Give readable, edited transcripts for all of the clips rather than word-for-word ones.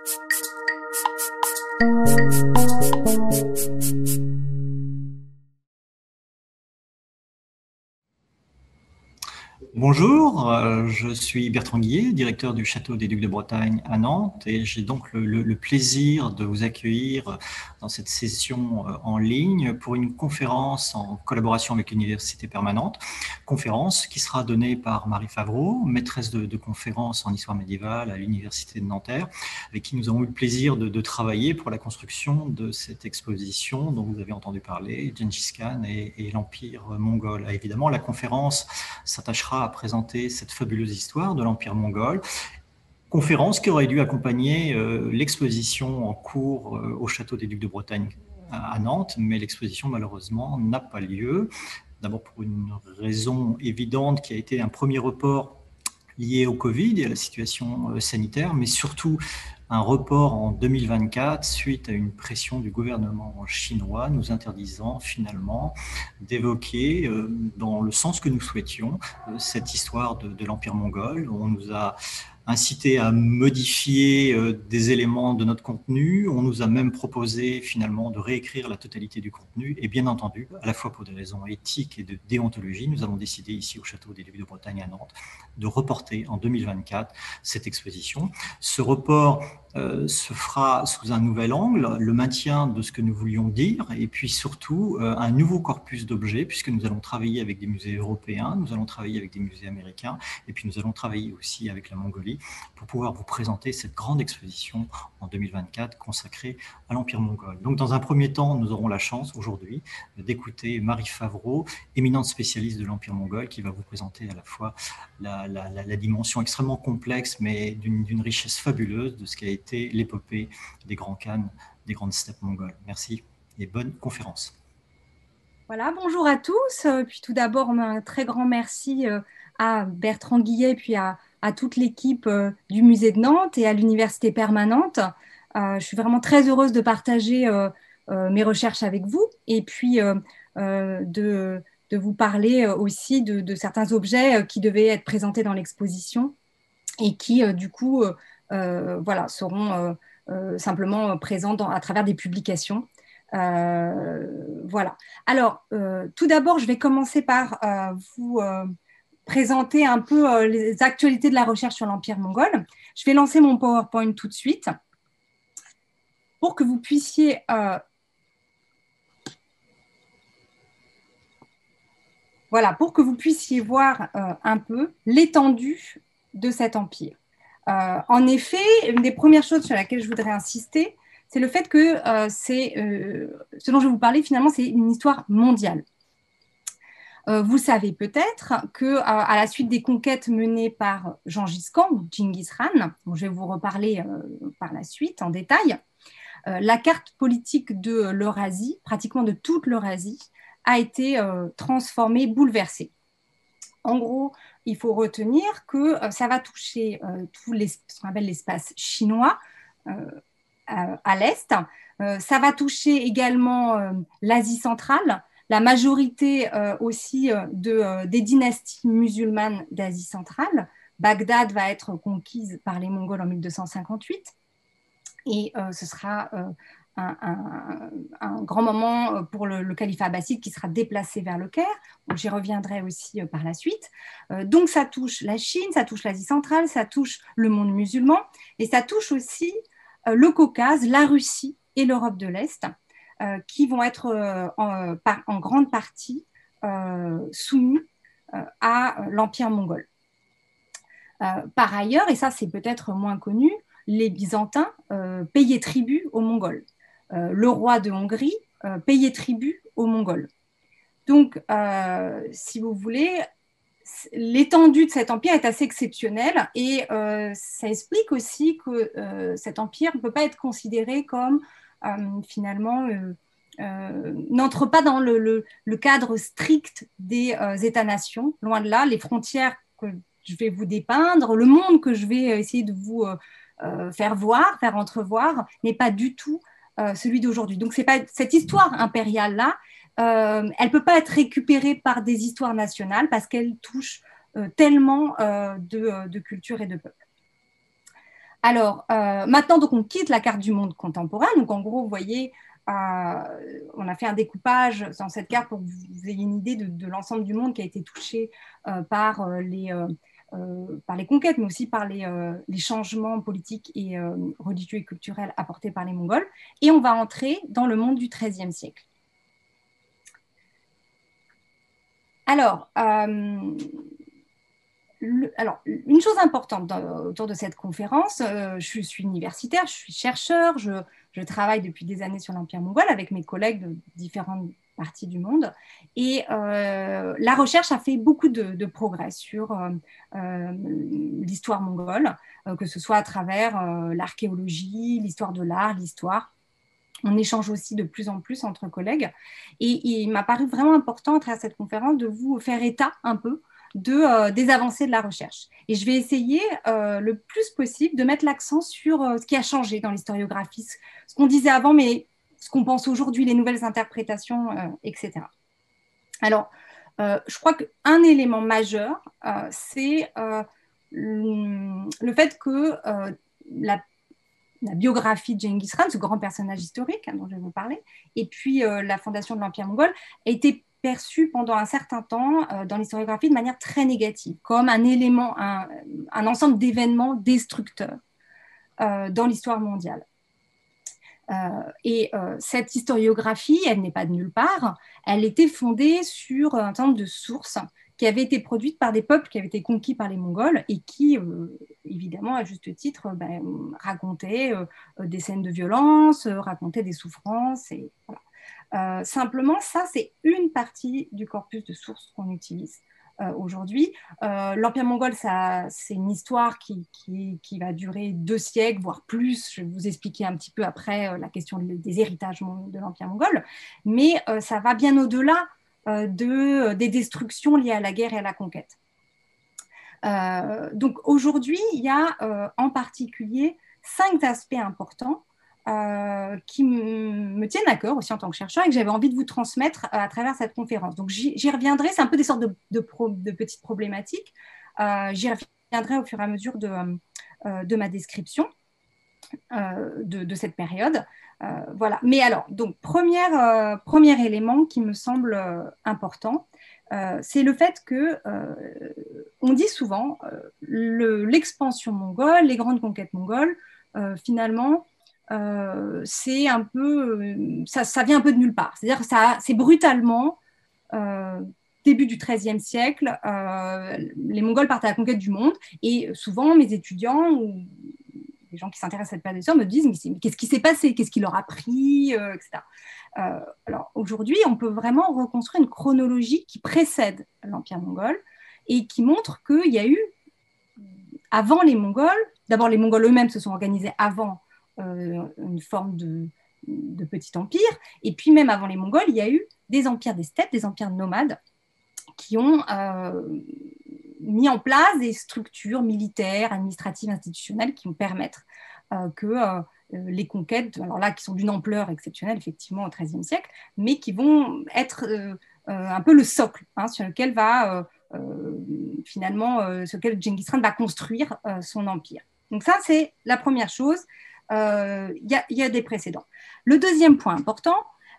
Bonjour, je suis Bertrand Guillet, directeur du Château des Ducs de Bretagne à Nantes, et j'ai donc le plaisir de vous accueillir dans cette session en ligne pour une conférence en collaboration avec l'Université Permanente, conférence qui sera donnée par Marie Favreau, maîtresse de conférences en histoire médiévale à l'Université de Nanterre, avec qui nous avons eu le plaisir de travailler pour la construction de cette exposition dont vous avez entendu parler, Gengis Khan et l'Empire mongol. Évidemment, la conférence s'attachera à présenter cette fabuleuse histoire de l'Empire mongol, conférence qui aurait dû accompagner l'exposition en cours au Château des Ducs de Bretagne à Nantes, mais l'exposition malheureusement n'a pas lieu. D'abord pour une raison évidente qui a été un premier report lié au Covid et à la situation sanitaire, mais surtout un report en 2024 suite à une pression du gouvernement chinois nous interdisant finalement d'évoquer dans le sens que nous souhaitions cette histoire de l'Empire mongol. On nous a incité à modifier des éléments de notre contenu. On nous a même proposé finalement de réécrire la totalité du contenu. Et bien entendu, à la fois pour des raisons éthiques et de déontologie, nous avons décidé ici au Château des Ducs de Bretagne à Nantes de reporter en 2024 cette exposition. Ce report se fera sous un nouvel angle, le maintien de ce que nous voulions dire et puis surtout un nouveau corpus d'objets puisque nous allons travailler avec des musées européens, nous allons travailler avec des musées américains et puis nous allons travailler aussi avec la Mongolie pour pouvoir vous présenter cette grande exposition en 2024 consacrée à l'Empire mongol. Donc dans un premier temps, nous aurons la chance aujourd'hui d'écouter Marie Favreau, éminente spécialiste de l'Empire mongol qui va vous présenter à la fois la dimension extrêmement complexe mais d'une richesse fabuleuse de ce qu'a été l'épopée des grands khans, des grandes steppes mongoles. Merci et bonne conférence. Voilà, bonjour à tous. Puis tout d'abord, un très grand merci à Bertrand Guillet, puis à toute l'équipe du Musée de Nantes et à l'Université Permanente. Je suis vraiment très heureuse de partager mes recherches avec vous et puis de vous parler aussi de certains objets qui devaient être présentés dans l'exposition et qui, du coup, voilà, seront simplement présents à travers des publications. Voilà. Alors, tout d'abord, je vais commencer par vous présenter un peu les actualités de la recherche sur l'Empire mongol. Je vais lancer mon PowerPoint tout de suite pour que vous puissiez voilà, pour que vous puissiez voir un peu l'étendue de cet empire. En effet, une des premières choses sur laquelle je voudrais insister, c'est le fait que ce dont je vais vous parler, finalement, c'est une histoire mondiale. Vous savez peut-être qu'à la suite des conquêtes menées par Gengis Khan, Djingis Khan, dont je vais vous reparler par la suite en détail, la carte politique de l'Eurasie, pratiquement de toute l'Eurasie, a été transformée, bouleversée. En gros, il faut retenir que ça va toucher ce qu'on appelle l'espace chinois à l'est. Ça va toucher également l'Asie centrale, la majorité aussi des dynasties musulmanes d'Asie centrale. Bagdad va être conquise par les Mongols en 1258 et ce sera un grand moment pour le califat abbasside qui sera déplacé vers le Caire. J'y reviendrai aussi par la suite. Donc ça touche la Chine, ça touche l'Asie centrale, ça touche le monde musulman et ça touche aussi le Caucase, la Russie et l'Europe de l'Est qui vont être en grande partie soumis à l'Empire mongol. Par ailleurs, et ça c'est peut-être moins connu, les Byzantins payaient tribut aux Mongols. Le roi de Hongrie payait tribut aux Mongols. Donc, si vous voulez, l'étendue de cet empire est assez exceptionnelle et ça explique aussi que cet empire ne peut pas être considéré comme finalement n'entre pas dans le cadre strict des États-nations. Loin de là, les frontières que je vais vous dépeindre, le monde que je vais essayer de vous faire voir, faire entrevoir, n'est pas du tout celui d'aujourd'hui. Donc, c'est pas, cette histoire impériale-là, elle ne peut pas être récupérée par des histoires nationales parce qu'elle touche tellement de cultures et de peuples. Alors, maintenant, donc, on quitte la carte du monde contemporain. Donc, en gros, vous voyez, on a fait un découpage dans cette carte pour que vous ayez une idée de l'ensemble du monde qui a été touché par les conquêtes, mais aussi par les changements politiques et religieux et culturels apportés par les Mongols. Et on va entrer dans le monde du XIIIe siècle. Alors, une chose importante autour de cette conférence, je suis universitaire, je suis chercheur, je travaille depuis des années sur l'Empire mongol avec mes collègues de différentes parties du monde. Et la recherche a fait beaucoup de progrès sur l'histoire mongole, que ce soit à travers l'archéologie, l'histoire de l'art, l'histoire. On échange aussi de plus en plus entre collègues. Et il m'a paru vraiment important à travers cette conférence de vous faire état un peu des avancées de la recherche. Et je vais essayer le plus possible de mettre l'accent sur ce qui a changé dans l'historiographie, ce qu'on disait avant, mais ce qu'on pense aujourd'hui, les nouvelles interprétations, etc. Alors, je crois qu'un élément majeur, c'est le fait que la biographie de Genghis Khan, ce grand personnage historique dont je vais vous parler, et puis la fondation de l'Empire mongol, a été perçue pendant un certain temps dans l'historiographie de manière très négative, comme un élément, un ensemble d'événements destructeurs dans l'histoire mondiale. Cette historiographie, elle n'est pas de nulle part, elle était fondée sur un certain nombre de sources qui avaient été produites par des peuples qui avaient été conquis par les Mongols et qui, évidemment, à juste titre, racontaient des scènes de violence, racontaient des souffrances. Et, voilà. Simplement, ça, c'est une partie du corpus de sources qu'on utilise aujourd'hui. L'Empire mongol, c'est une histoire qui va durer 2 siècles, voire plus. Je vais vous expliquer un petit peu après la question des héritages de l'Empire mongol. Mais ça va bien au-delà des destructions liées à la guerre et à la conquête. Donc aujourd'hui, il y a en particulier 5 aspects importants qui me tiennent à cœur aussi en tant que chercheur et que j'avais envie de vous transmettre à travers cette conférence. Donc j'y reviendrai, c'est un peu des sortes de petites problématiques. J'y reviendrai au fur et à mesure de ma description de cette période. Voilà. Mais alors, donc premier élément qui me semble important, c'est le fait que on dit souvent l'expansion mongole, les grandes conquêtes mongoles, finalement, c'est un peu, ça vient un peu de nulle part. C'est-à-dire que c'est brutalement, début du XIIIe siècle, les Mongols partent à la conquête du monde et souvent mes étudiants ou les gens qui s'intéressent à cette période de l'histoire me disent mais qu'est-ce qui s'est passé, qu'est-ce qui leur a pris, etc. Alors aujourd'hui, on peut vraiment reconstruire une chronologie qui précède l'Empire mongol et qui montre qu'il y a eu, avant les Mongols, d'abord les Mongols eux-mêmes se sont organisés avant une forme de petit empire, et puis même avant les Mongols, il y a eu des empires des steppes, des empires nomades, qui ont mis en place des structures militaires, administratives, institutionnelles qui vont permettre que les conquêtes, alors là, qui sont d'une ampleur exceptionnelle, effectivement, au XIIIe siècle, mais qui vont être un peu le socle sur lequel va finalement, sur lequel Genghis Khan va construire son empire. Donc ça, c'est la première chose. Il y a des précédents. Le deuxième point important,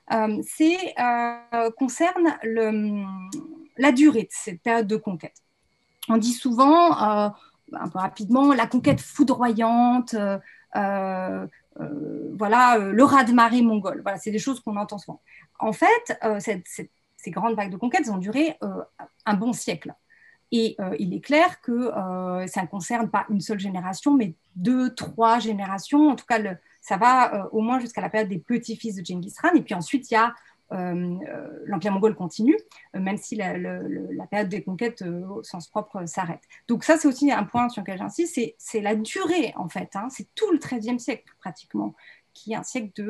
concerne la durée de cette période de conquête. On dit souvent, un peu rapidement, la conquête foudroyante, voilà, le raz-de-marée mongol. Voilà, c'est des choses qu'on entend souvent. En fait, ces grandes vagues de conquête ont duré un bon siècle. Et il est clair que ça ne concerne pas une seule génération, mais 2, 3 générations. En tout cas, ça va au moins jusqu'à la période des petits-fils de Genghis Khan. Et puis ensuite, il y a l'Empire mongol continue, même si la période des conquêtes au sens propre s'arrête. Donc ça, c'est aussi un point sur lequel j'insiste, c'est la durée, en fait. C'est tout le XIIIe siècle, pratiquement, qui est un siècle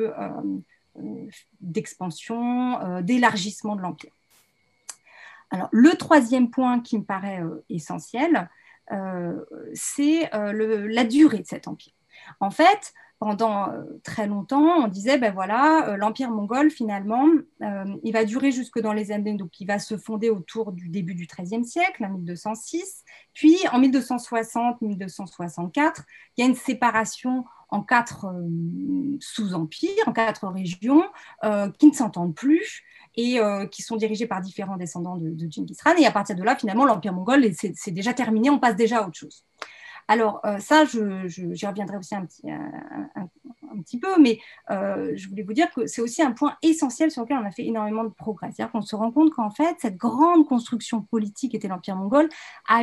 d'expansion, d'élargissement de l'Empire. Alors, le troisième point qui me paraît essentiel, c'est la durée de cet empire. En fait, pendant très longtemps, on disait, ben voilà, l'Empire mongol, finalement, il va durer jusque dans les années, donc il va se fonder autour du début du XIIIe siècle, en 1206. Puis, en 1260-1264, il y a une séparation en 4 sous-empires, en 4 régions qui ne s'entendent plus et qui sont dirigées par différents descendants de Genghis Khan. Et à partir de là, finalement, l'Empire mongol, c'est déjà terminé, on passe déjà à autre chose. Alors, ça, j'y reviendrai aussi un petit peu, mais je voulais vous dire que c'est aussi un point essentiel sur lequel on a fait énormément de progrès. C'est-à-dire qu'on se rend compte qu'en fait, cette grande construction politique qu'était l'Empire mongol a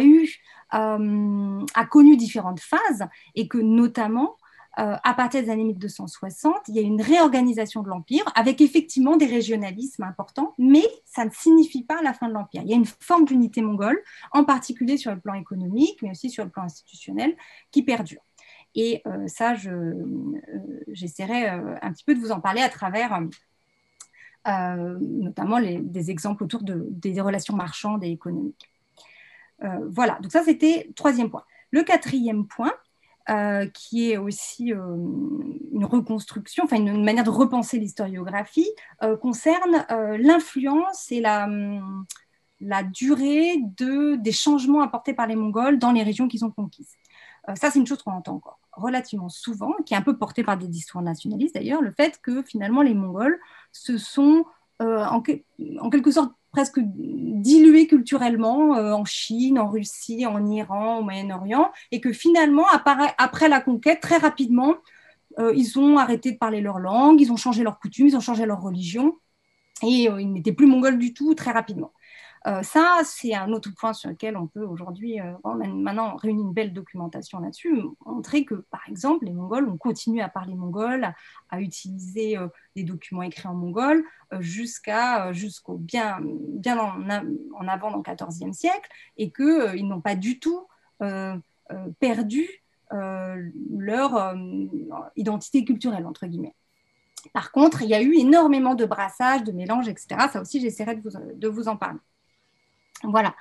connu différentes phases et que notamment, à partir des années 1260, il y a une réorganisation de l'Empire avec effectivement des régionalismes importants, mais ça ne signifie pas la fin de l'Empire. Il y a une forme d'unité mongole, en particulier sur le plan économique, mais aussi sur le plan institutionnel, qui perdure. Et ça, j'essaierai un petit peu de vous en parler à travers notamment des exemples autour des relations marchandes et économiques. Voilà, donc ça, c'était le 3e point. Le 4e point, qui est aussi une reconstruction, enfin une manière de repenser l'historiographie, concerne l'influence et la durée des changements apportés par les Mongols dans les régions qu'ils ont conquises. Ça, c'est une chose qu'on entend encore relativement souvent, qui est un peu portée par des discours nationalistes d'ailleurs, le fait que finalement les Mongols se sont en quelque sorte presque dilués culturellement en Chine, en Russie, en Iran, au Moyen-Orient, et que finalement, après la conquête, très rapidement, ils ont arrêté de parler leur langue, ils ont changé leurs coutumes, ils ont changé leur religion, et ils n'étaient plus mongols du tout très rapidement. Ça, c'est un autre point sur lequel on peut aujourd'hui, on a maintenant réuni une belle documentation là-dessus, montrer que, par exemple, les Mongols ont continué à parler mongol, à utiliser des documents écrits en mongol jusqu'au bien en avant dans le XIVe siècle, et qu'ils n'ont pas du tout perdu leur identité culturelle, entre guillemets. Par contre, il y a eu énormément de brassages, de mélanges, etc. Ça aussi, j'essaierai de vous en parler. Voilà.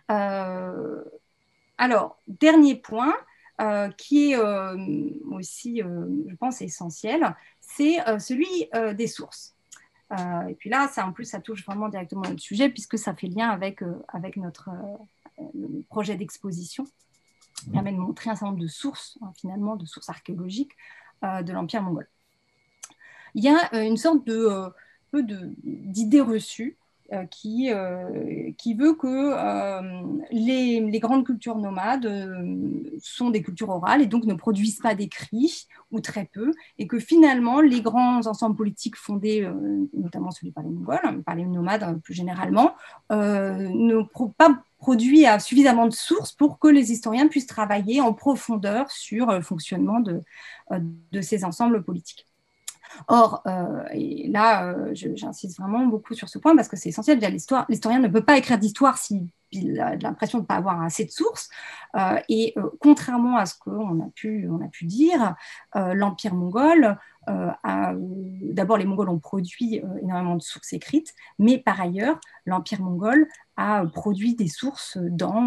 Alors, dernier point qui est aussi, je pense, essentiel, c'est celui des sources. Et puis là, ça, en plus, ça touche vraiment directement notre sujet puisque ça fait lien avec notre projet d'exposition. Ça permet de montrer un certain nombre de sources, finalement, de sources archéologiques de l'Empire mongol. Il y a une sorte d'idée reçue qui veut que les grandes cultures nomades sont des cultures orales et donc ne produisent pas d'écrits ou très peu, et que finalement les grands ensembles politiques fondés, notamment celui par les Mongols, par les nomades plus généralement, ne pas produit suffisamment de sources pour que les historiens puissent travailler en profondeur sur le fonctionnement de ces ensembles politiques. Or, et là, j'insiste vraiment beaucoup sur ce point parce que c'est essentiel. L'historien ne peut pas écrire d'histoire s'il a l'impression de ne pas avoir assez de sources. Contrairement à ce qu'on a pu dire, l'Empire mongol, d'abord, les Mongols ont produit énormément de sources écrites, mais par ailleurs, l'Empire mongol a produit des sources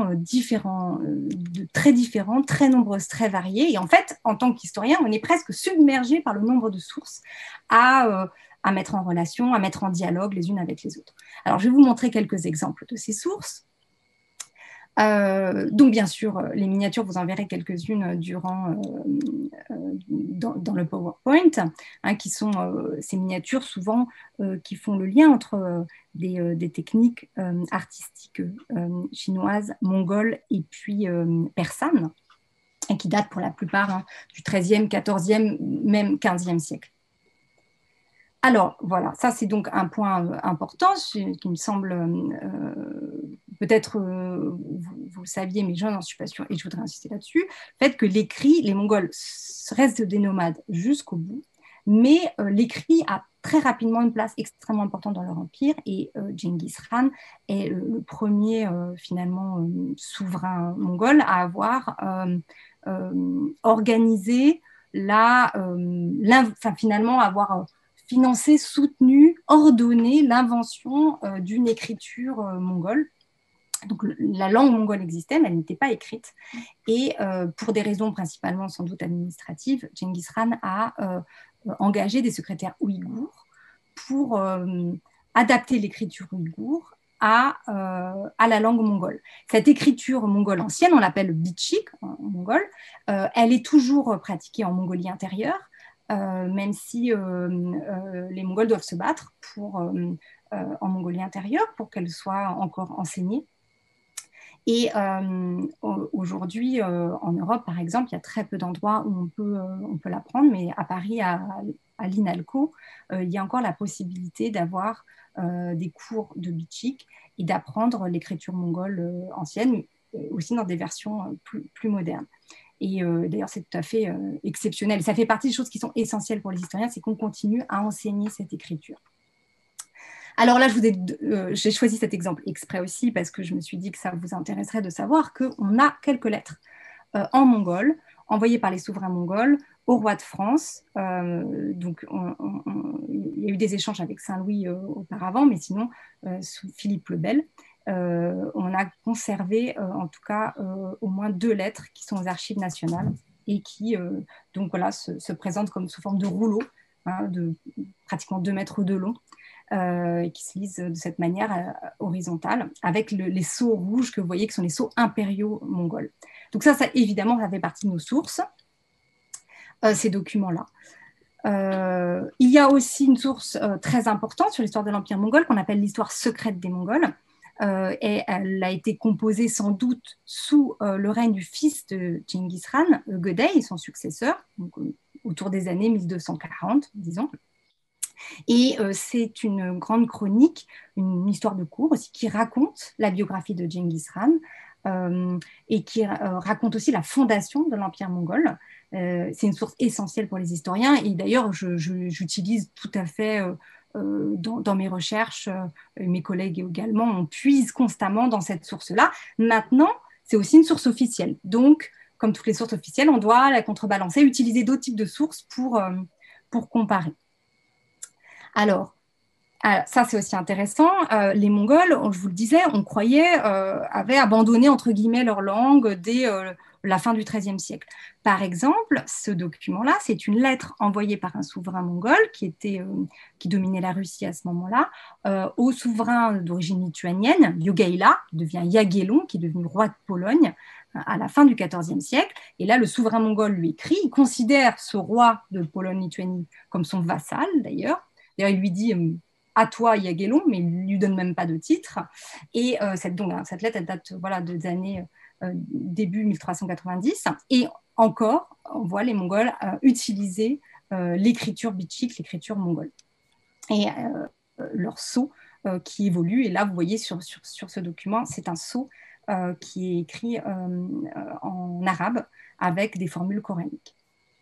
très différentes, très nombreuses, très variées. Et en fait, en tant qu'historien, on est presque submergé par le nombre de sources à mettre en relation, à mettre en dialogue les unes avec les autres. Alors, je vais vous montrer quelques exemples de ces sources. Donc, bien sûr, les miniatures, vous en verrez quelques-unes dans le PowerPoint, qui sont ces miniatures souvent qui font le lien entre des techniques artistiques chinoises, mongoles et puis persanes, et qui datent pour la plupart du XIIIe, XIVe, même XVe siècle. Alors, voilà, ça c'est donc un point important qui me semble, peut-être vous le saviez, mais je n'en suis pas sûre et je voudrais insister là-dessus, le fait que l'écrit, les Mongols restent des nomades jusqu'au bout, mais l'écrit a très rapidement une place extrêmement importante dans leur empire et Genghis Khan est le premier finalement souverain mongol à avoir organisé finalement avoir financé, soutenu, ordonné l'invention d'une écriture mongole Donc la langue mongole existait, mais elle n'était pas écrite. Et pour des raisons principalement sans doute administratives, Genghis Khan a engagé des secrétaires ouïghours pour adapter l'écriture ouïghour à la langue mongole. Cette écriture mongole ancienne, on l'appelle le bichik en mongol, elle est toujours pratiquée en Mongolie intérieure, même si les Mongols doivent se battre en Mongolie intérieure pour qu'elle soit encore enseignée. Et aujourd'hui, en Europe, par exemple, il y a très peu d'endroits où on peut l'apprendre, mais à Paris, à l'INALCO, il y a encore la possibilité d'avoir des cours de bichik et d'apprendre l'écriture mongole ancienne, aussi dans des versions plus modernes. Et d'ailleurs, c'est tout à fait exceptionnel. Ça fait partie des choses qui sont essentielles pour les historiens, c'est qu'on continue à enseigner cette écriture. Alors là, j'ai choisi cet exemple exprès aussi parce que je me suis dit que ça vous intéresserait de savoir qu'on a quelques lettres en mongol, envoyées par les souverains mongols au roi de France. Donc, il y a eu des échanges avec Saint-Louis auparavant, mais sinon, sous Philippe le Bel, on a conservé en tout cas au moins 2 lettres qui sont aux archives nationales et qui donc, voilà, se présentent comme sous forme de rouleau, hein, de pratiquement 2 mètres de long. Qui se lisent de cette manière horizontale, avec les sceaux rouges que vous voyez, qui sont les sceaux impériaux mongols. Donc ça évidemment, ça fait partie de nos sources, ces documents-là. Il y a aussi une source très importante sur l'histoire de l'Empire mongol, qu'on appelle l'histoire secrète des Mongols, et elle a été composée sans doute sous le règne du fils de Genghis Khan, Gödei, son successeur, donc, autour des années 1240, disons. Et c'est une grande chronique, une histoire de cour aussi, qui raconte la biographie de Genghis Khan et qui raconte aussi la fondation de l'Empire mongol. C'est une source essentielle pour les historiens et d'ailleurs, j'utilise tout à fait dans mes recherches, mes collègues également, on puise constamment dans cette source-là. Maintenant, c'est aussi une source officielle. Donc, comme toutes les sources officielles, on doit la contrebalancer, utiliser d'autres types de sources pour comparer. Alors, ça c'est aussi intéressant. Les Mongols, je vous le disais, on croyait, avaient abandonné entre guillemets leur langue dès la fin du XIIIe siècle. Par exemple, ce document-là, c'est une lettre envoyée par un souverain mongol qui dominait la Russie à ce moment-là, au souverain d'origine lituanienne, Jogaila, qui devient Jagellon, qui est devenu roi de Pologne à la fin du XIVe siècle. Et là, le souverain mongol lui écrit, il considère ce roi de Pologne-Lituanie comme son vassal d'ailleurs. D'ailleurs, il lui dit à toi, Jagellon, mais il ne lui donne même pas de titre. Et cette lettre, elle date des années début 1390. Et encore, on voit les Mongols utiliser l'écriture bichik, l'écriture mongole. Et leur sceau qui évolue. Et là, vous voyez sur ce document, c'est un sceau qui est écrit en arabe avec des formules coraniques.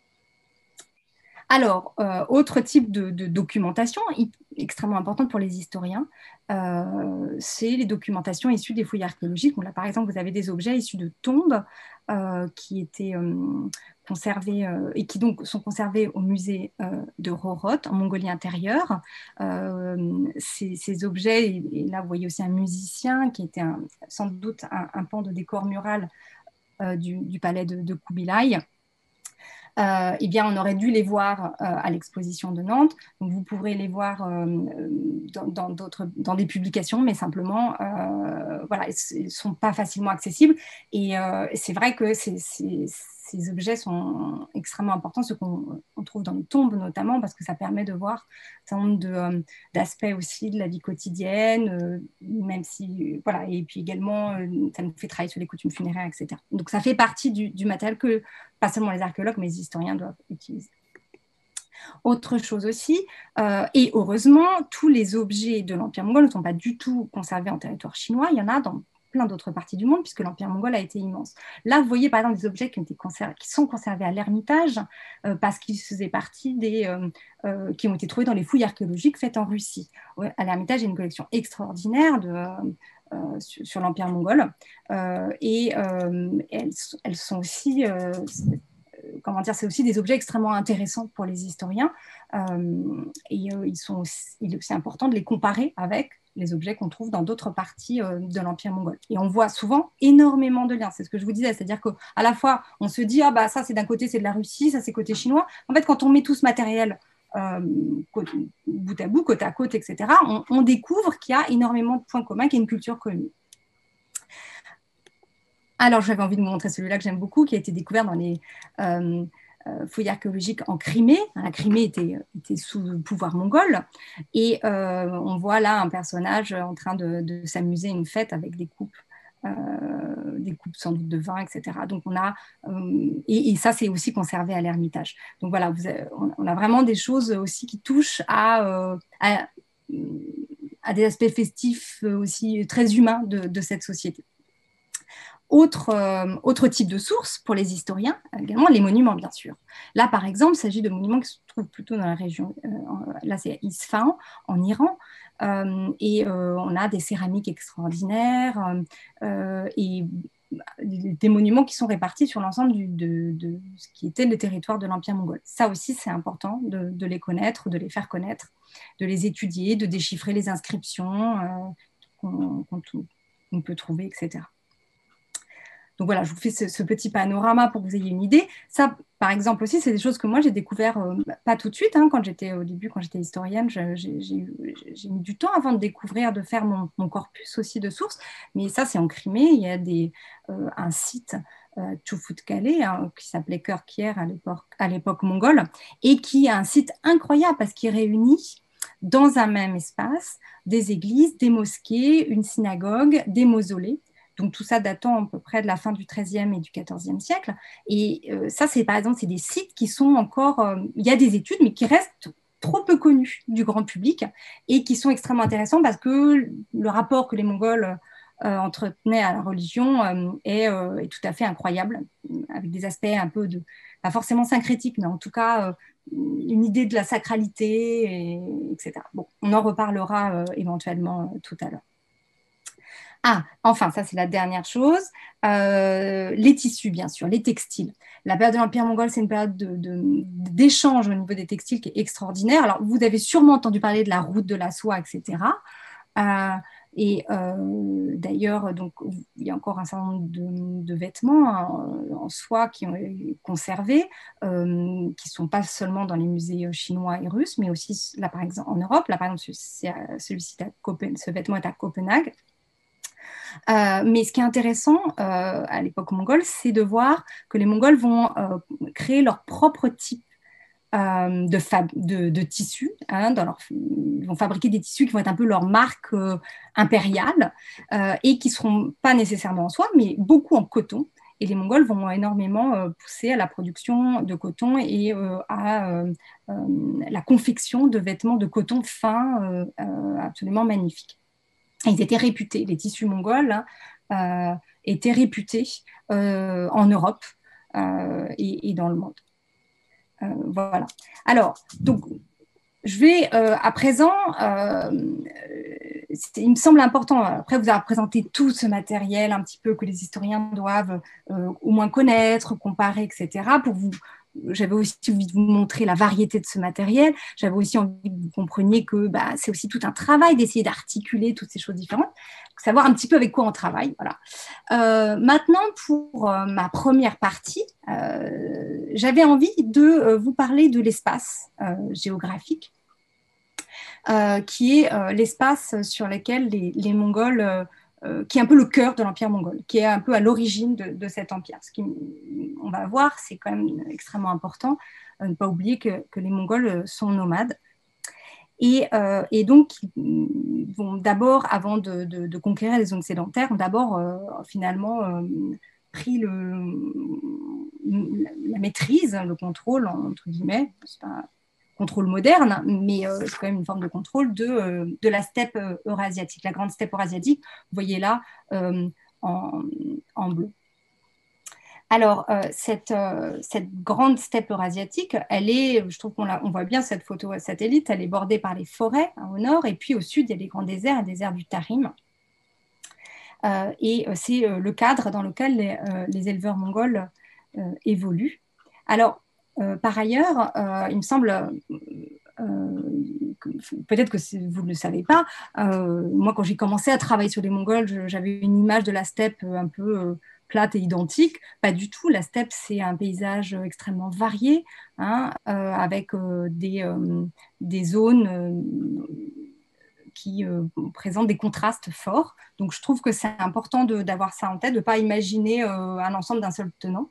Alors, autre type de documentation extrêmement importante pour les historiens, c'est les documentations issues des fouilles archéologiques. Là, par exemple, vous avez des objets issus de tombes qui étaient conservés et qui donc sont conservés au musée de Roroth en Mongolie intérieure. Ces objets, et là vous voyez aussi un musicien qui était sans doute un pan de décor mural du palais de Kubilai. Eh bien, on aurait dû les voir à l'exposition de Nantes. Donc, vous pourrez les voir dans des publications, mais simplement, ils ne sont pas facilement accessibles. Et c'est vrai que ces objets sont extrêmement importants, ceux qu'on trouve dans les tombes notamment, parce que ça permet de voir un certain nombre d'aspects aussi de la vie quotidienne, même si, et puis également, ça nous fait travailler sur les coutumes funéraires, etc. Donc, ça fait partie du matériel que pas seulement les archéologues, mais les historiens doivent utiliser. Autre chose aussi, et heureusement, tous les objets de l'Empire mongol ne sont pas du tout conservés en territoire chinois, il y en a dans plein d'autres parties du monde, puisque l'Empire mongol a été immense. Là, vous voyez par exemple des objets qui sont conservés à l'Ermitage, parce qu'ils faisaient partie qui ont été trouvés dans les fouilles archéologiques faites en Russie. À l'Ermitage, il y a une collection extraordinaire sur l'Empire mongol, et elles sont aussi... c'est aussi des objets extrêmement intéressants pour les historiens, et il est aussi important de les comparer avec les objets qu'on trouve dans d'autres parties de l'Empire mongol. Et on voit souvent énormément de liens, c'est ce que je vous disais, c'est-à-dire qu'à la fois, on se dit, ah bah ça c'est d'un côté, c'est de la Russie, ça c'est côté chinois. En fait, quand on met tout ce matériel bout à bout, côte à côte, etc., on découvre qu'il y a énormément de points communs, qu'il y a une culture commune. Alors, j'avais envie de vous montrer celui-là que j'aime beaucoup, qui a été découvert dans les fouilles archéologiques en Crimée. La Crimée était sous le pouvoir mongol. Et on voit là un personnage en train de s'amuser à une fête avec des coupes sans doute de vin, etc. Donc, on a, et ça, c'est aussi conservé à l'Ermitage. Donc, voilà, on a vraiment des choses aussi qui touchent à des aspects festifs aussi très humains de cette société. Autre type de source pour les historiens, également les monuments, bien sûr. Là, par exemple, il s'agit de monuments qui se trouvent plutôt dans la région, là c'est Isfahan, en Iran, et on a des céramiques extraordinaires et des monuments qui sont répartis sur l'ensemble de ce qui était le territoire de l'Empire mongol. Ça aussi, c'est important de les connaître, de les faire connaître, de les étudier, de déchiffrer les inscriptions qu'on peut trouver, etc. Donc voilà, je vous fais ce petit panorama pour que vous ayez une idée. Ça, par exemple aussi, c'est des choses que moi j'ai découvert pas tout de suite. Hein, quand j'étais historienne, j'ai mis du temps avant de découvrir, de faire mon corpus aussi de sources. Mais ça, c'est en Crimée. Il y a un site, Tchoufout-Kalé, hein, qui s'appelait Kër-Kier à l'époque mongole, et qui est un site incroyable parce qu'il réunit dans un même espace des églises, des mosquées, une synagogue, des mausolées. Donc, tout ça datant à peu près de la fin du XIIIe et du XIVe siècle. Et ça, c'est par exemple, c'est des sites qui sont encore... il y a des études, mais qui restent trop peu connus du grand public et qui sont extrêmement intéressants parce que le rapport que les Mongols entretenaient à la religion est tout à fait incroyable, avec des aspects un peu pas forcément syncrétiques, mais en tout cas une idée de la sacralité, etc. Bon, on en reparlera éventuellement tout à l'heure. Ah, enfin, ça c'est la dernière chose, les tissus bien sûr, les textiles. La période de l'Empire mongol, c'est une période d'échange au niveau des textiles qui est extraordinaire. Alors, vous avez sûrement entendu parler de la route de la soie, etc. D'ailleurs, donc, il y a encore un certain nombre de vêtements en soie qui ont été conservés, qui ne sont pas seulement dans les musées chinois et russes, mais aussi là, par exemple, en Europe. Là, par exemple, ce vêtement est à Copenhague. Mais ce qui est intéressant à l'époque mongole, c'est de voir que les Mongols vont créer leur propre type de tissus. Hein, ils vont fabriquer des tissus qui vont être un peu leur marque impériale et qui ne seront pas nécessairement en soie, mais beaucoup en coton. Et les Mongols vont énormément pousser à la production de coton et à la confection de vêtements de coton fin absolument magnifiques. Ils étaient réputés, les tissus mongols étaient réputés en Europe et dans le monde. Voilà. Alors, donc, je vais à présent, il me semble important, après vous avoir présenté tout ce matériel un petit peu que les historiens doivent au moins connaître, comparer, etc. J'avais aussi envie de vous montrer la variété de ce matériel. J'avais aussi envie que vous compreniez que c'est aussi tout un travail d'essayer d'articuler toutes ces choses différentes, savoir un petit peu avec quoi on travaille. Voilà. Maintenant, pour ma première partie, j'avais envie de vous parler de l'espace géographique, qui est l'espace sur lequel les Mongols... qui est un peu le cœur de l'Empire mongol, qui est un peu à l'origine de cet empire. Ce qu'on va voir, c'est quand même extrêmement important, ne pas oublier que les Mongols sont nomades. Et donc, ils vont d'abord, avant de conquérir les zones sédentaires, ont d'abord finalement pris la maîtrise, le contrôle, entre guillemets, c'est pas contrôle moderne, mais c'est quand même une forme de contrôle de la steppe eurasiatique, la grande steppe eurasiatique, vous voyez là en bleu. Alors, cette grande steppe eurasiatique, je trouve on voit bien cette photo satellite, elle est bordée par les forêts au nord, et puis au sud, il y a les grands déserts, un désert du Tarim. Et c'est le cadre dans lequel les éleveurs mongols évoluent. Alors, par ailleurs, il me semble peut-être que vous ne le savez pas, moi quand j'ai commencé à travailler sur les Mongols, j'avais une image de la steppe un peu plate et identique. Pas du tout, la steppe c'est un paysage extrêmement varié, hein, avec des zones qui présentent des contrastes forts. Donc je trouve que c'est important d'avoir ça en tête, de ne pas imaginer un ensemble d'un seul tenant.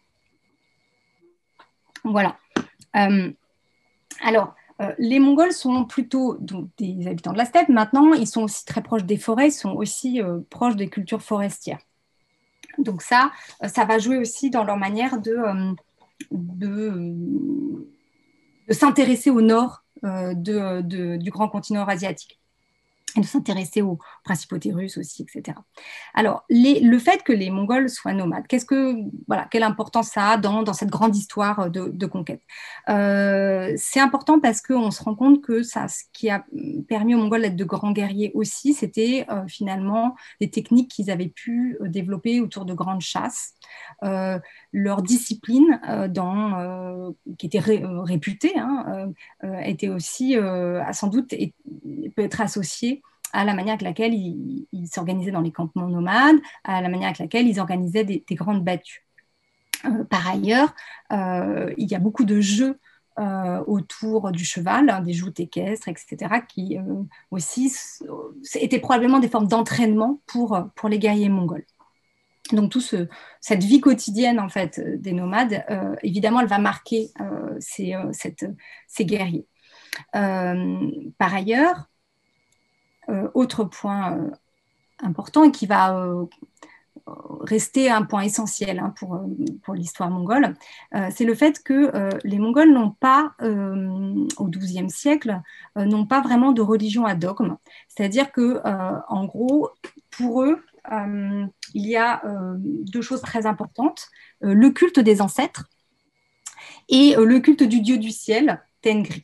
Voilà. Alors, les Mongols sont plutôt donc, des habitants de la steppe. Maintenant, ils sont aussi très proches des forêts, ils sont aussi proches des cultures forestières. Donc ça va jouer aussi dans leur manière de s'intéresser au nord du grand continent eurasiatique, et de s'intéresser aux principautés russes aussi, etc. Alors, le fait que les Mongols soient nomades, quelle importance ça a dans cette grande histoire de conquête? C'est important parce qu'on se rend compte que ce qui a permis aux Mongols d'être de grands guerriers aussi, c'était finalement des techniques qu'ils avaient pu développer autour de grandes chasses. Leur discipline, qui était réputée, était aussi, sans doute, peut être associée à la manière avec laquelle ils s'organisaient dans les campements nomades, à la manière avec laquelle ils organisaient des grandes battues. Par ailleurs, il y a beaucoup de jeux autour du cheval, hein, des joutes équestres, etc., qui aussi étaient probablement des formes d'entraînement pour les guerriers mongols. Donc, cette vie quotidienne en fait, des nomades, évidemment, elle va marquer ces guerriers. Par ailleurs, autre point important et qui va rester un point essentiel pour l'histoire mongole, c'est le fait que les Mongols n'ont pas, au XIIe siècle, n'ont pas vraiment de religion à dogme. C'est-à-dire que, en gros, pour eux, il y a deux choses très importantes, le culte des ancêtres et le culte du dieu du ciel, Tengri.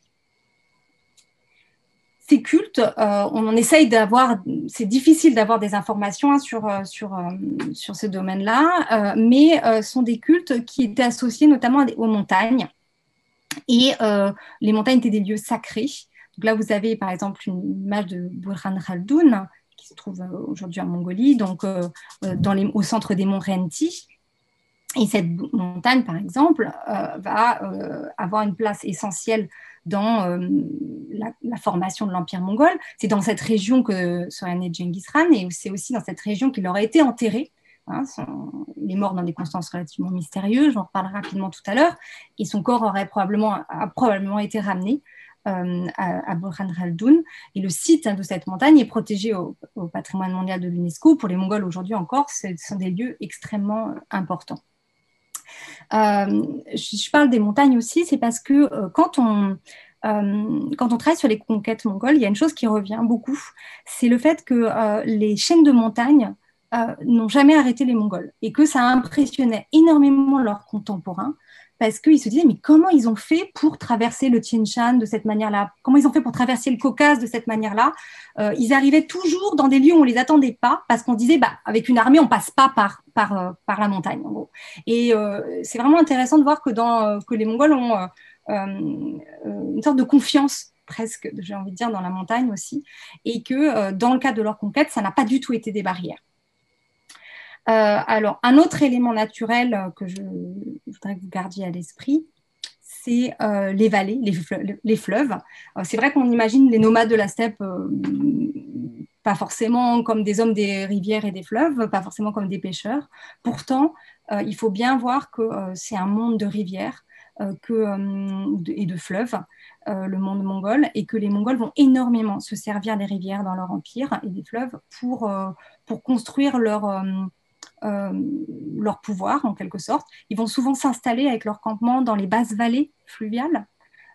Ces cultes, on en essaye d'avoir, c'est difficile d'avoir des informations sur ce domaine-là, mais sont des cultes qui étaient associés notamment aux montagnes. Et les montagnes étaient des lieux sacrés. Donc là, vous avez par exemple une image de Burhan Khaldun, qui se trouve aujourd'hui en Mongolie, donc au centre des monts Renti. Et cette montagne, par exemple, va avoir une place essentielle dans la formation de l'Empire mongol. C'est dans cette région que serait né Genghis Khan, et c'est aussi dans cette région qu'il aurait été enterré. Hein, il est mort dans des circonstances relativement mystérieuses, j'en reparlerai rapidement tout à l'heure, et son corps a probablement été ramené à Burhan Khaldun. Et le site de cette montagne est protégé au patrimoine mondial de l'UNESCO. Pour les Mongols aujourd'hui encore, ce sont des lieux extrêmement importants. Je parle des montagnes aussi, c'est parce que quand on travaille sur les conquêtes mongoles, il y a une chose qui revient beaucoup, c'est le fait que les chaînes de montagnes n'ont jamais arrêté les Mongols et que ça impressionnait énormément leurs contemporains parce qu'ils se disaient mais comment ils ont fait pour traverser le Tien Shan de cette manière-là? Comment ils ont fait pour traverser le Caucase de cette manière-là? Ils arrivaient toujours dans des lieux où on ne les attendait pas parce qu'on disait avec une armée on ne passe pas par la montagne en gros. Et c'est vraiment intéressant de voir que les Mongols ont une sorte de confiance presque, j'ai envie de dire, dans la montagne aussi, et que dans le cadre de leur conquête, ça n'a pas du tout été des barrières. Alors, un autre élément naturel que je voudrais que vous gardiez à l'esprit, c'est les vallées, les fleuves. C'est vrai qu'on imagine les nomades de la steppe pas forcément comme des hommes des rivières et des fleuves, pas forcément comme des pêcheurs. Pourtant, il faut bien voir que c'est un monde de rivières et de fleuves, le monde mongol, et que les Mongols vont énormément se servir des rivières dans leur empire et des fleuves pour construire leur pouvoir, en quelque sorte. Ils vont souvent s'installer avec leur campement dans les basses vallées fluviales.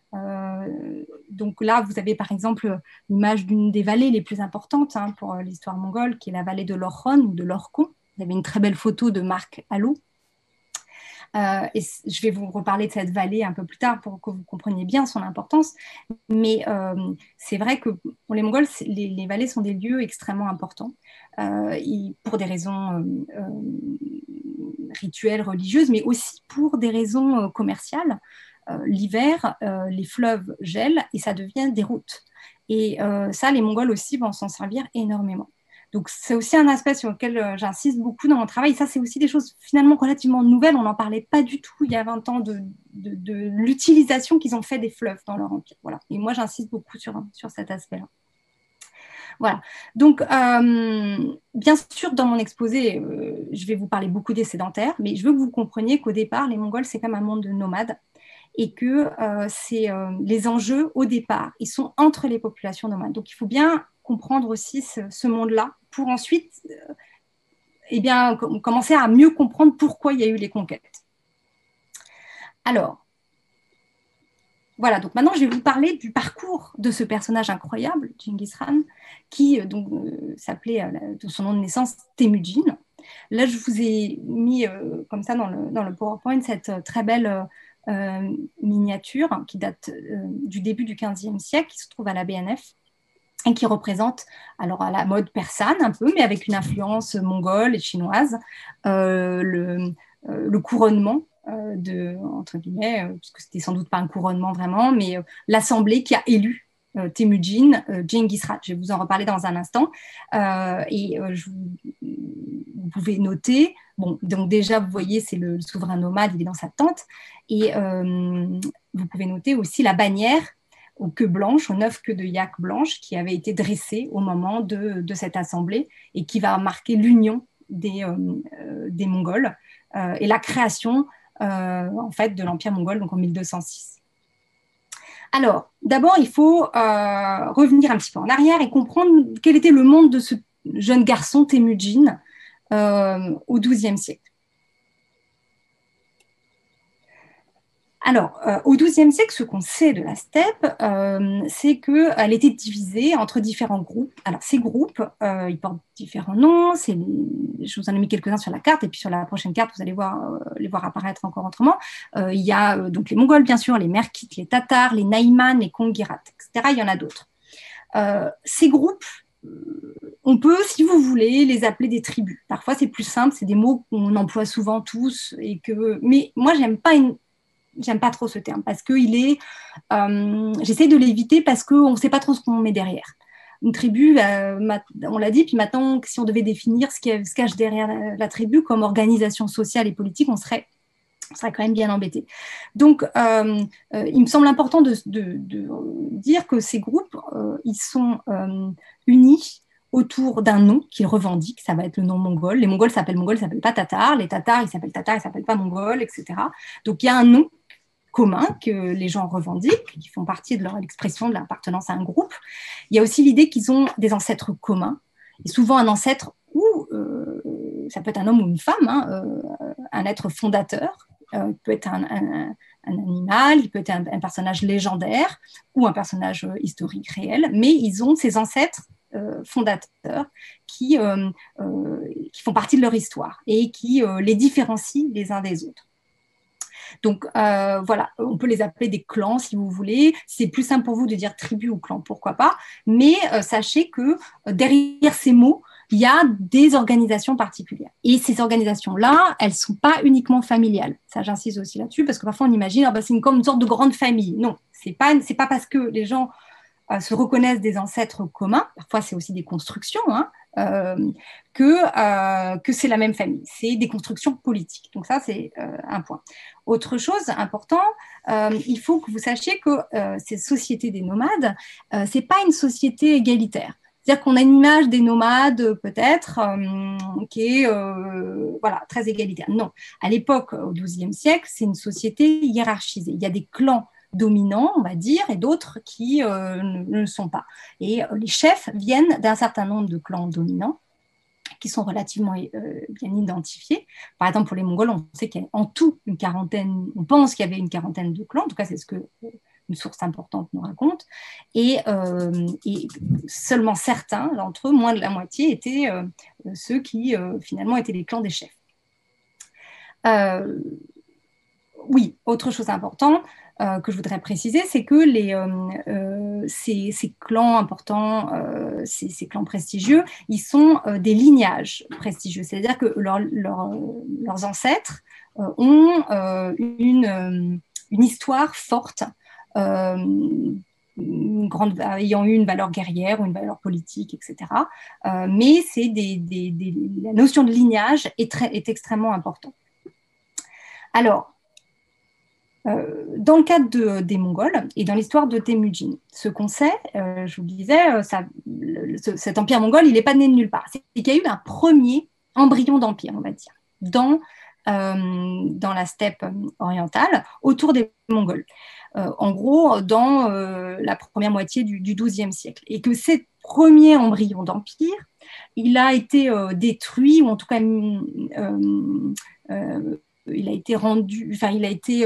Donc là, vous avez par exemple l'image d'une des vallées les plus importantes pour l'histoire mongole, qui est la vallée de l'Orkhon ou de l'Orkhon. Vous avez une très belle photo de Marc Allot. Et je vais vous reparler de cette vallée un peu plus tard pour que vous compreniez bien son importance. Mais c'est vrai que pour les Mongols, les vallées sont des lieux extrêmement importants pour des raisons rituelles, religieuses, mais aussi pour des raisons commerciales. L'hiver, les fleuves gèlent et ça devient des routes. Et ça, les Mongols aussi vont s'en servir énormément. Donc, c'est aussi un aspect sur lequel j'insiste beaucoup dans mon travail. Ça, c'est aussi des choses finalement relativement nouvelles. On n'en parlait pas du tout il y a 20 ans de l'utilisation qu'ils ont fait des fleuves dans leur empire. Voilà. Et moi, j'insiste beaucoup sur cet aspect-là. Voilà. Donc, bien sûr, dans mon exposé, je vais vous parler beaucoup des sédentaires, mais je veux que vous compreniez qu'au départ, les Mongols, c'est comme un monde de nomades et que les enjeux, au départ, ils sont entre les populations nomades. Donc, il faut bien comprendre aussi ce monde-là pour ensuite commencer à mieux comprendre pourquoi il y a eu les conquêtes. Alors, voilà, donc maintenant je vais vous parler du parcours de ce personnage incroyable, Genghis Khan, qui s'appelait de son nom de naissance Temujin. Là, je vous ai mis comme ça dans le PowerPoint cette très belle miniature qui date du début du XVe siècle, qui se trouve à la BNF et qui représente, alors à la mode persane un peu, mais avec une influence mongole et chinoise, le couronnement entre guillemets, puisque c'était sans doute pas un couronnement vraiment, mais l'assemblée qui a élu Temujin, Genghis Khan. Je vais vous en reparler dans un instant. Vous pouvez noter, bon, donc déjà, vous voyez, c'est le souverain nomade, il est dans sa tente, et vous pouvez noter aussi la bannière aux queues blanches, aux 9 queues de yak blanches qui avait été dressée au moment de cette assemblée et qui va marquer l'union des Mongols et la création en fait, de l'Empire mongol, donc en 1206. Alors, d'abord, il faut revenir un petit peu en arrière et comprendre quel était le monde de ce jeune garçon Temujin au XIIe siècle. Alors, au XIIe siècle, ce qu'on sait de la steppe, c'est qu'elle était divisée entre différents groupes. Alors, ces groupes, ils portent différents noms. Je vous en ai mis quelques-uns sur la carte, et puis sur la prochaine carte, vous allez les voir apparaître encore autrement. Il y a donc les Mongols, bien sûr, les Merkites, les Tatars, les Naïmans, les Kongirats, etc. Il y en a d'autres. Ces groupes, on peut, si vous voulez, les appeler des tribus. Parfois, c'est plus simple, c'est des mots qu'on emploie souvent tous. Mais moi, j'aime pas trop ce terme parce que j'essaie de l'éviter parce qu'on ne sait pas trop ce qu'on met derrière. Une tribu, on l'a dit, puis maintenant, si on devait définir ce qui se cache derrière la tribu comme organisation sociale et politique, on serait quand même bien embêté. Donc, il me semble important de dire que ces groupes, ils sont unis autour d'un nom qu'ils revendiquent, ça va être le nom mongol. Les Mongols s'appellent Mongols, ils ne s'appellent pas Tatars. Les Tatars, ils s'appellent Tatars, ils ne s'appellent pas Mongols, etc. Donc, il y a un nom commun que les gens revendiquent, qui font partie de l'expression de l'appartenance à un groupe. Il y a aussi l'idée qu'ils ont des ancêtres communs, et souvent un ancêtre ou ça peut être un homme ou une femme, un être fondateur, peut être un animal, il peut être un personnage légendaire ou un personnage historique réel, mais ils ont ces ancêtres fondateurs qui font partie de leur histoire et qui les différencient les uns des autres. Donc voilà, on peut les appeler des clans si vous voulez. C'est plus simple pour vous de dire tribu ou clan, pourquoi pas. Mais sachez que derrière ces mots, il y a des organisations particulières. Et ces organisations-là, elles ne sont pas uniquement familiales. Ça, j'insiste aussi là-dessus, parce que parfois on imagine c'est comme une sorte de grande famille. Non, c'est pas parce que les gens se reconnaissent des ancêtres communs, parfois c'est aussi des constructions, que c'est la même famille. C'est des constructions politiques. Donc ça, c'est un point. Autre chose important, il faut que vous sachiez que ces sociétés des nomades, ce n'est pas une société égalitaire. C'est-à-dire qu'on a une image des nomades, peut-être, qui est voilà, très égalitaire. Non, à l'époque, au XIIe siècle, c'est une société hiérarchisée. Il y a des clans dominants, on va dire, et d'autres qui ne le sont pas. Et les chefs viennent d'un certain nombre de clans dominants qui sont relativement bien identifiés. Par exemple, pour les Mongols, on sait qu'il y a en tout une quarantaine, on pense qu'il y avait une quarantaine de clans, en tout cas, c'est ce que une source importante nous raconte, et seulement certains d'entre eux, moins de la moitié, étaient ceux qui, finalement, étaient les clans des chefs. Oui, autre chose importante, que je voudrais préciser, c'est que ces clans importants, ces clans prestigieux, ils sont des lignages prestigieux. C'est-à-dire que leurs ancêtres ont une histoire forte, une ayant eu une valeur guerrière ou une valeur politique, etc. Mais la notion de lignage est extrêmement importante. Alors, dans le cadre des Mongols et dans l'histoire de Temujin, ce qu'on sait, je vous le disais, cet empire mongol, il n'est pas né de nulle part. C'est qu'il y a eu un premier embryon d'empire, on va dire, dans la steppe orientale, autour des Mongols. En gros, dans la première moitié du XIIe siècle. Et que ce premier embryon d'empire, il a été détruit, ou en tout cas il a été rendu, enfin, il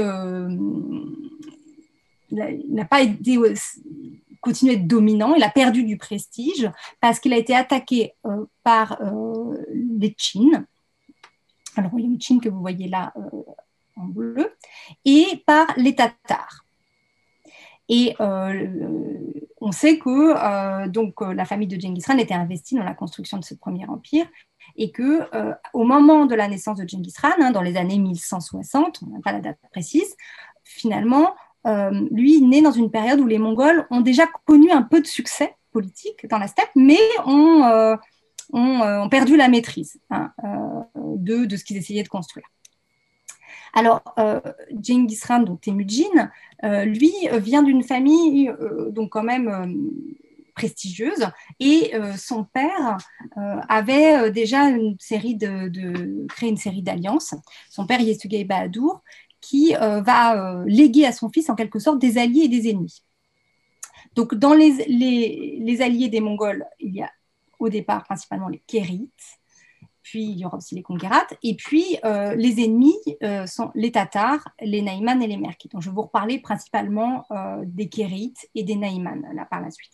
n'a pas été continué d'être dominant, il a perdu du prestige parce qu'il a été attaqué par les Tchins. Alors, les Tchins que vous voyez là en bleu, et par les Tatars. Et on sait que la famille de Genghis Khan était investie dans la construction de ce premier empire et que au moment de la naissance de Genghis Khan, dans les années 1160, on n'a pas la date précise, finalement, lui naît dans une période où les Mongols ont déjà connu un peu de succès politique dans la steppe, mais ont perdu la maîtrise de ce qu'ils essayaient de construire. Alors, Genghis Khan, donc Temujin, lui vient d'une famille donc quand même prestigieuse, et son père avait déjà créé une série d'alliances. Son père, Yesugei Bahadur, qui va léguer à son fils en quelque sorte des alliés et des ennemis. Donc, dans les alliés des Mongols, il y a au départ principalement les Kérites, puis il y aura aussi les Konguérats, et puis les ennemis sont les Tatars, les Naïmans et les Merkits. Donc je vais vous reparler principalement des Kérites et des Naïmans là par la suite.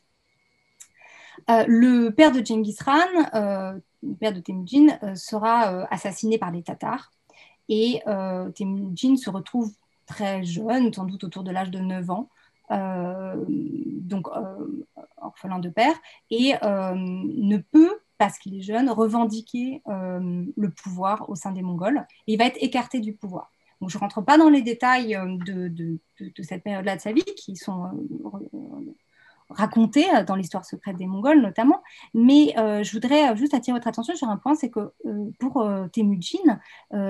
Le père de Genghis Khan, le père de Temujin, sera assassiné par les Tatars, et Temujin se retrouve très jeune, sans doute autour de l'âge de 9 ans, donc orphelin de père, et ne peut, parce qu'il est jeune, revendiquer le pouvoir au sein des Mongols, et il va être écarté du pouvoir. Donc, je ne rentre pas dans les détails de cette période-là de sa vie, qui sont racontés dans l'histoire secrète des Mongols notamment, mais je voudrais juste attirer votre attention sur un point, c'est que pour Temujin,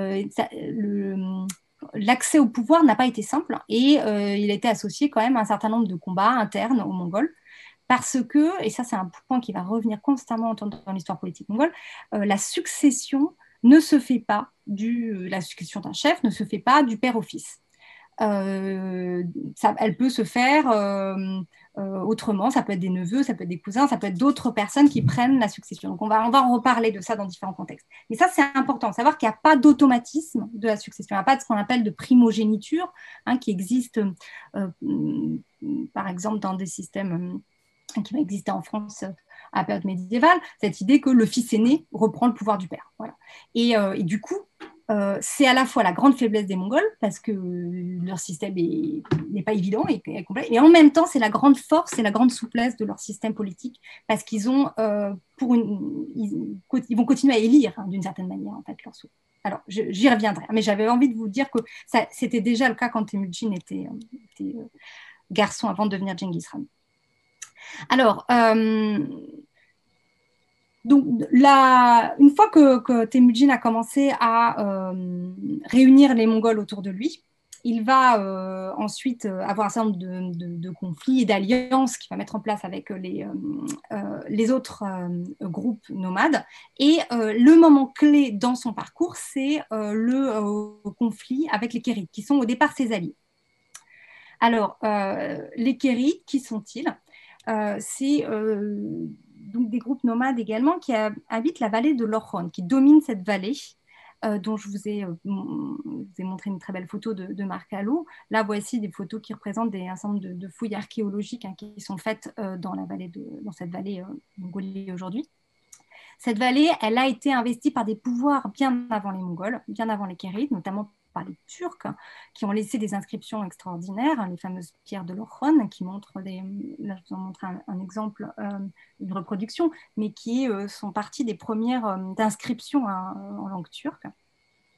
l'accès au pouvoir n'a pas été simple, et il a été associé quand même à un certain nombre de combats internes aux Mongols, parce que, et ça c'est un point qui va revenir constamment dans l'histoire politique mongole, la succession ne se fait pas la succession d'un chef ne se fait pas du père au fils. Elle peut se faire autrement, ça peut être des neveux, ça peut être des cousins, ça peut être d'autres personnes qui prennent la succession. Donc on va en reparler de ça dans différents contextes. Mais ça, c'est important, savoir qu'il n'y a pas d'automatisme de la succession, il n'y a pas de ce qu'on appelle de primogéniture, qui existe par exemple dans des systèmes qui va exister en France à la période médiévale, cette idée que le fils aîné reprend le pouvoir du père. Voilà. Et du coup, c'est à la fois la grande faiblesse des Mongols, parce que leur système n'est pas évident et complexe, et en même temps, c'est la grande force et la grande souplesse de leur système politique, parce qu'ils ont, ils vont continuer à élire, d'une certaine manière, en fait, leur souffle. Alors, j'y reviendrai, mais j'avais envie de vous dire que c'était déjà le cas quand Temujin était garçon avant de devenir Genghis Khan. Alors, donc, une fois que Temujin a commencé à réunir les Mongols autour de lui, il va ensuite avoir un certain nombre de conflits et d'alliances qu'il va mettre en place avec les autres groupes nomades. Et le moment clé dans son parcours, c'est le conflit avec les Kérites, qui sont au départ ses alliés. Alors, les Kérites, qui sont-ils ? C'est donc des groupes nomades également qui habitent la vallée de l'Orkhon, qui dominent cette vallée, dont je vous ai montré une très belle photo de Marc Allo. Là, voici des photos qui représentent un certain nombre de fouilles archéologiques qui sont faites dans cette vallée mongolie aujourd'hui. Cette vallée, elle a été investie par des pouvoirs bien avant les Mongols, bien avant les Kérites, notamment par les Turcs, qui ont laissé des inscriptions extraordinaires, les fameuses pierres de l'Orkhon, qui montrent là, je vous en montre un exemple, une reproduction, mais qui sont parties des premières inscriptions en langue turque.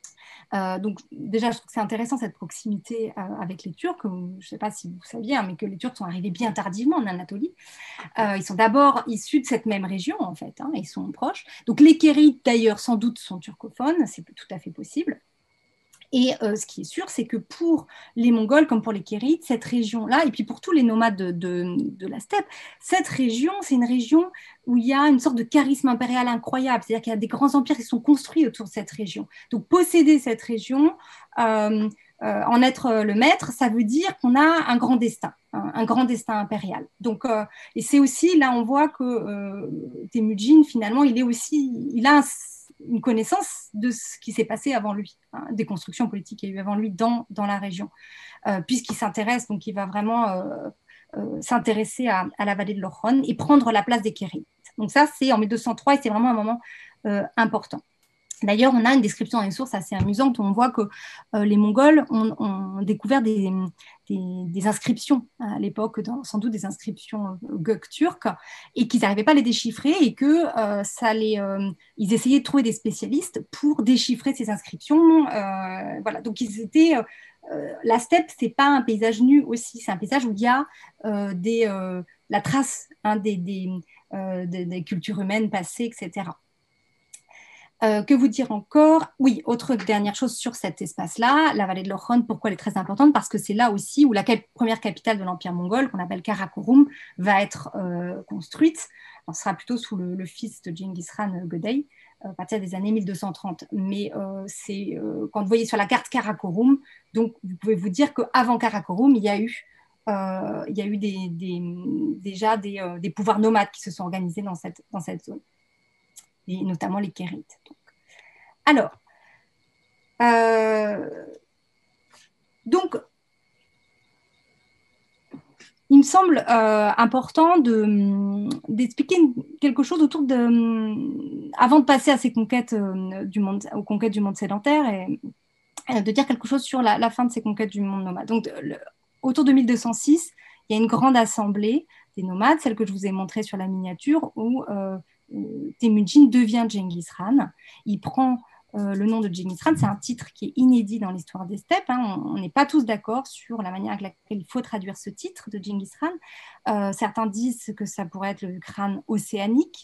Donc déjà, je trouve que c'est intéressant cette proximité avec les Turcs. Je ne sais pas si vous saviez, hein, mais que les Turcs sont arrivés bien tardivement en Anatolie. Ils sont d'abord issus de cette même région, en fait, hein, ils sont proches. Donc les Kérites, d'ailleurs, sans doute sont turcophones, c'est tout à fait possible. Et ce qui est sûr, c'est que pour les Mongols, comme pour les Kérites, cette région-là, et puis pour tous les nomades de la steppe, cette région, c'est une région où il y a une sorte de charisme impérial incroyable. C'est-à-dire qu'il y a des grands empires qui sont construits autour de cette région. Donc posséder cette région, en être le maître, ça veut dire qu'on a un grand destin, un grand destin impérial. Donc, et c'est aussi, là, on voit que Temujin, finalement, il a une connaissance de ce qui s'est passé avant lui, hein, des constructions politiques qu'il y a eu avant lui dans la région, puisqu'il s'intéresse, donc il va vraiment s'intéresser à la vallée de l'Orkhon et prendre la place des Kérites. Donc ça, c'est en 1203 et c'est vraiment un moment important. D'ailleurs, on a une description dans les sources assez amusante où on voit que les Mongols ont découvert des inscriptions à l'époque, sans doute des inscriptions gök turques, et qu'ils n'arrivaient pas à les déchiffrer et que ils essayaient de trouver des spécialistes pour déchiffrer ces inscriptions. Voilà. Donc, la steppe, ce n'est pas un paysage nu aussi, c'est un paysage où il y a la trace, hein, des cultures humaines passées, etc. Que vous dire encore? Oui, autre dernière chose sur cet espace-là, la vallée de l'Orkhon, pourquoi elle est très importante? Parce que c'est là aussi où la première capitale de l'Empire mongol, qu'on appelle Karakorum, va être construite. Alors, ce sera plutôt sous le fils de Genghis Khan, Gödei, à partir des années 1230. Mais quand vous voyez sur la carte Karakorum, donc vous pouvez vous dire qu'avant Karakorum, il y a eu déjà des pouvoirs nomades qui se sont organisés dans cette zone, et notamment les Kérites. Alors, donc, il me semble important d'expliquer quelque chose autour avant de passer à ces conquêtes aux conquêtes du monde sédentaire, et de dire quelque chose sur la fin de ces conquêtes du monde nomade. Donc, autour de 1206, il y a une grande assemblée des nomades, celle que je vous ai montrée sur la miniature, où Temujin devient Genghis Khan. Il prend le nom de Genghis Khan, c'est un titre qui est inédit dans l'histoire des steppes. Hein. On n'est pas tous d'accord sur la manière avec laquelle il faut traduire ce titre de Genghis Khan. Certains disent que ça pourrait être le crâne océanique,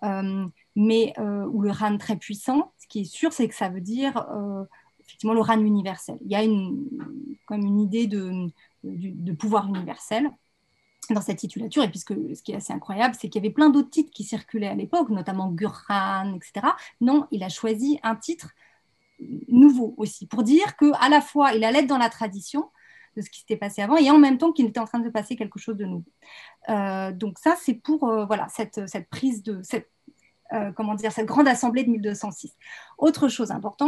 ou le Khan très puissant. Ce qui est sûr, c'est que ça veut dire effectivement le Khan universel. Il y a comme une idée de pouvoir universel dans cette titulature, et puisque ce qui est assez incroyable, c'est qu'il y avait plein d'autres titres qui circulaient à l'époque, notamment Gurkhan, etc. Non, il a choisi un titre nouveau aussi, pour dire qu'à la fois, il allait être dans la tradition de ce qui s'était passé avant, et en même temps qu'il était en train de se passer quelque chose de nouveau. Donc ça, c'est pour voilà, cette prise de... cette grande assemblée de 1206. Autre chose importante,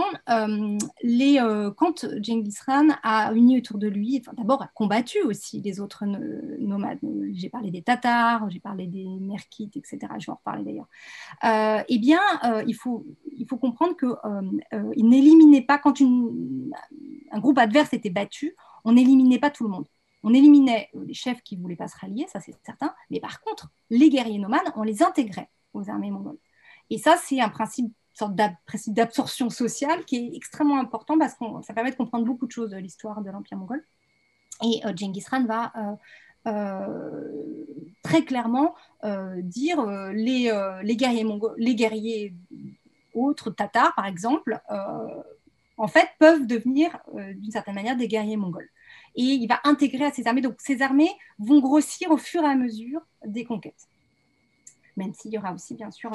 quand Genghis Khan a uni autour de lui, d'abord a combattu aussi les autres nomades. J'ai parlé des Tatars, j'ai parlé des Merkites, etc. Je vais en reparler d'ailleurs. Il faut comprendre qu'il n'éliminait pas, quand un groupe adverse était battu, on n'éliminait pas tout le monde. On éliminait les chefs qui ne voulaient pas se rallier, ça c'est certain, mais par contre, les guerriers nomades, on les intégrait aux armées mongoles. Et ça, c'est un principe, une sorte principe d'absorption sociale qui est extrêmement important parce que ça permet de comprendre beaucoup de choses de l'histoire de l'Empire mongol. Et Genghis Khan va très clairement dire les guerriers autres, tatars par exemple, en fait, peuvent devenir d'une certaine manière des guerriers mongols. Et il va intégrer à ces armées. Donc, ces armées vont grossir au fur et à mesure des conquêtes. Même s'il y aura aussi, bien sûr,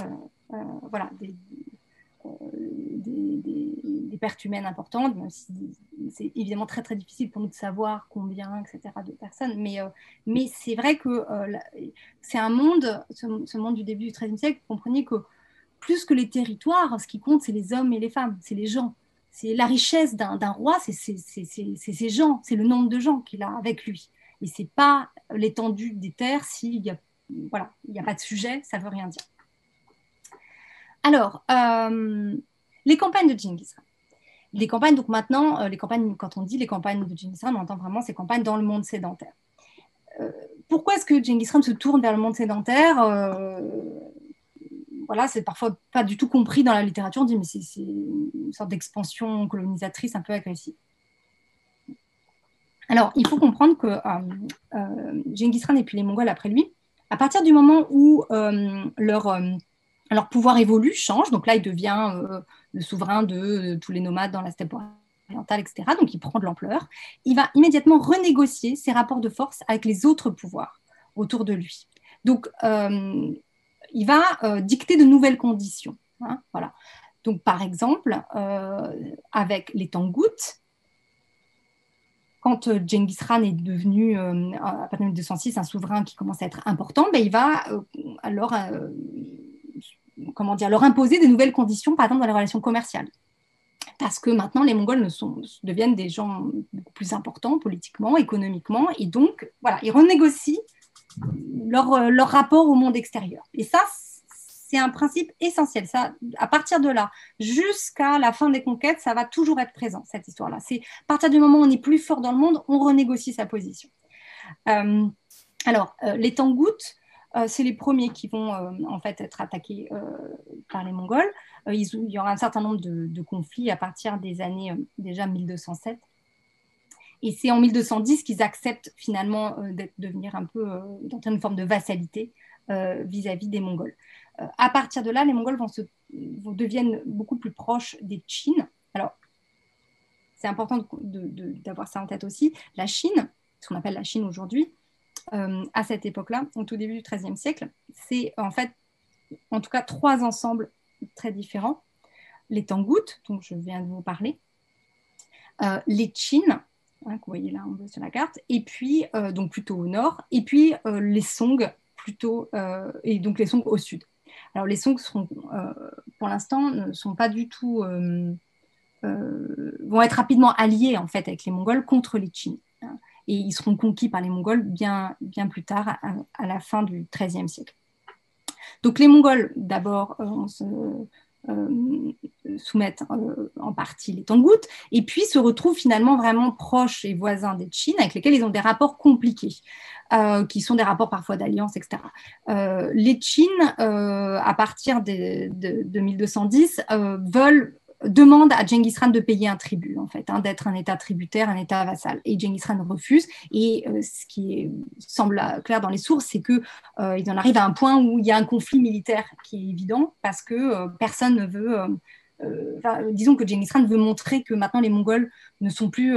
des pertes humaines importantes, même si c'est évidemment très, très difficile pour nous de savoir combien, etc., de personnes. Mais c'est vrai que c'est un monde, ce monde du début du XIIIe siècle, vous comprenez que plus que les territoires, ce qui compte, c'est les hommes et les femmes, c'est les gens. C'est la richesse d'un roi, c'est ces gens, c'est le nombre de gens qu'il a avec lui. Et ce n'est pas l'étendue des terres s'il y a il n'y a pas de sujet, ça ne veut rien dire. Alors, les campagnes de Genghis Khan. Les campagnes, donc maintenant, quand on dit les campagnes de Genghis Khan, on entend vraiment ces campagnes dans le monde sédentaire. Pourquoi est-ce que Genghis Khan se tourne vers le monde sédentaire? voilà, c'est parfois pas du tout compris dans la littérature. On dit mais c'est une sorte d'expansion colonisatrice un peu agressive. Alors, il faut comprendre que Genghis Khan et puis les Mongols après lui, à partir du moment où leur pouvoir évolue, change, donc là, il devient le souverain de tous les nomades dans la steppe orientale, etc. Donc, il prend de l'ampleur. Il va immédiatement renégocier ses rapports de force avec les autres pouvoirs autour de lui. Donc, il va dicter de nouvelles conditions. Hein, voilà. Donc, par exemple, avec les Tangoutes, quand Genghis Khan est devenu, à partir de 1206, un souverain qui commence à être important, ben, il va alors leur imposer des nouvelles conditions, par exemple dans les relations commerciales. Parce que maintenant, les Mongols deviennent des gens beaucoup plus importants politiquement, économiquement, et donc, voilà, ils renégocient leur rapport au monde extérieur. Et ça, c'est un principe essentiel. Ça, à partir de là, jusqu'à la fin des conquêtes, ça va toujours être présent, cette histoire-là. C'est à partir du moment où on est plus fort dans le monde, on renégocie sa position. Les Tangoutes, c'est les premiers qui vont en fait être attaqués par les Mongols. Il y aura un certain nombre de conflits à partir des années déjà 1207. Et c'est en 1210 qu'ils acceptent finalement devenir un peu dans une forme de vassalité vis-à-vis des Mongols. À partir de là, les Mongols deviennent beaucoup plus proches des Chines. Alors, c'est important d'avoir ça en tête aussi. La Chine, ce qu'on appelle la Chine aujourd'hui, à cette époque-là, au tout début du XIIIe siècle, c'est en fait, en tout cas, 3 ensembles très différents. Les Tangoutes, dont je viens de vous parler, les Chines, hein, que vous voyez là en bleu sur la carte, et puis, donc plutôt au nord, et puis les Song, plutôt, et donc les Song au sud. Alors les Song seront, pour l'instant, ne sont pas du tout, vont être rapidement alliés en fait avec les Mongols contre les Chines. Hein, et ils seront conquis par les Mongols bien plus tard, à la fin du XIIIe siècle. Donc les Mongols, d'abord, soumettent en partie les Tangoutes, et puis se retrouvent finalement vraiment proches et voisins des Chines, avec lesquels ils ont des rapports compliqués, qui sont des rapports parfois d'alliance, etc. Les Chines, à partir de 1210, demande à Genghis Khan de payer un tribut, en fait, hein, d'être un État tributaire, un État vassal. Et Genghis Khan refuse. Et ce qui semble clair dans les sources, c'est qu'ils en arrivent à un point où il y a un conflit militaire qui est évident, parce que personne ne veut... disons que Genghis Khan veut montrer que maintenant les Mongols ne sont plus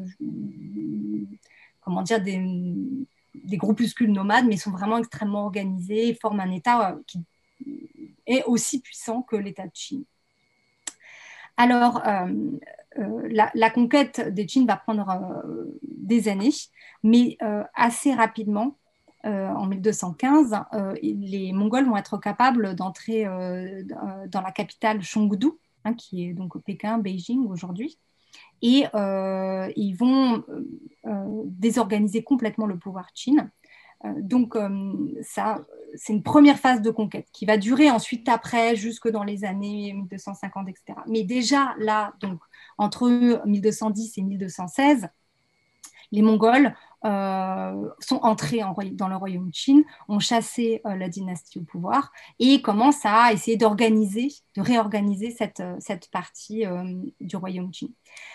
comment dire, des groupuscules nomades, mais sont vraiment extrêmement organisés et forment un État qui est aussi puissant que l'État de Chine. Alors, la conquête des Chines va prendre des années, mais assez rapidement, en 1215, les Mongols vont être capables d'entrer dans la capitale Chengdu, hein, qui est donc Pékin, Beijing aujourd'hui, et ils vont désorganiser complètement le pouvoir Qin. Donc, ça, c'est une première phase de conquête qui va durer ensuite après, jusque dans les années 1250, etc. Mais déjà, là, donc, entre 1210 et 1216, les Mongols sont entrés dans le royaume Qin, ont chassé la dynastie au pouvoir et commencent à essayer de réorganiser cette partie du royaume Qin.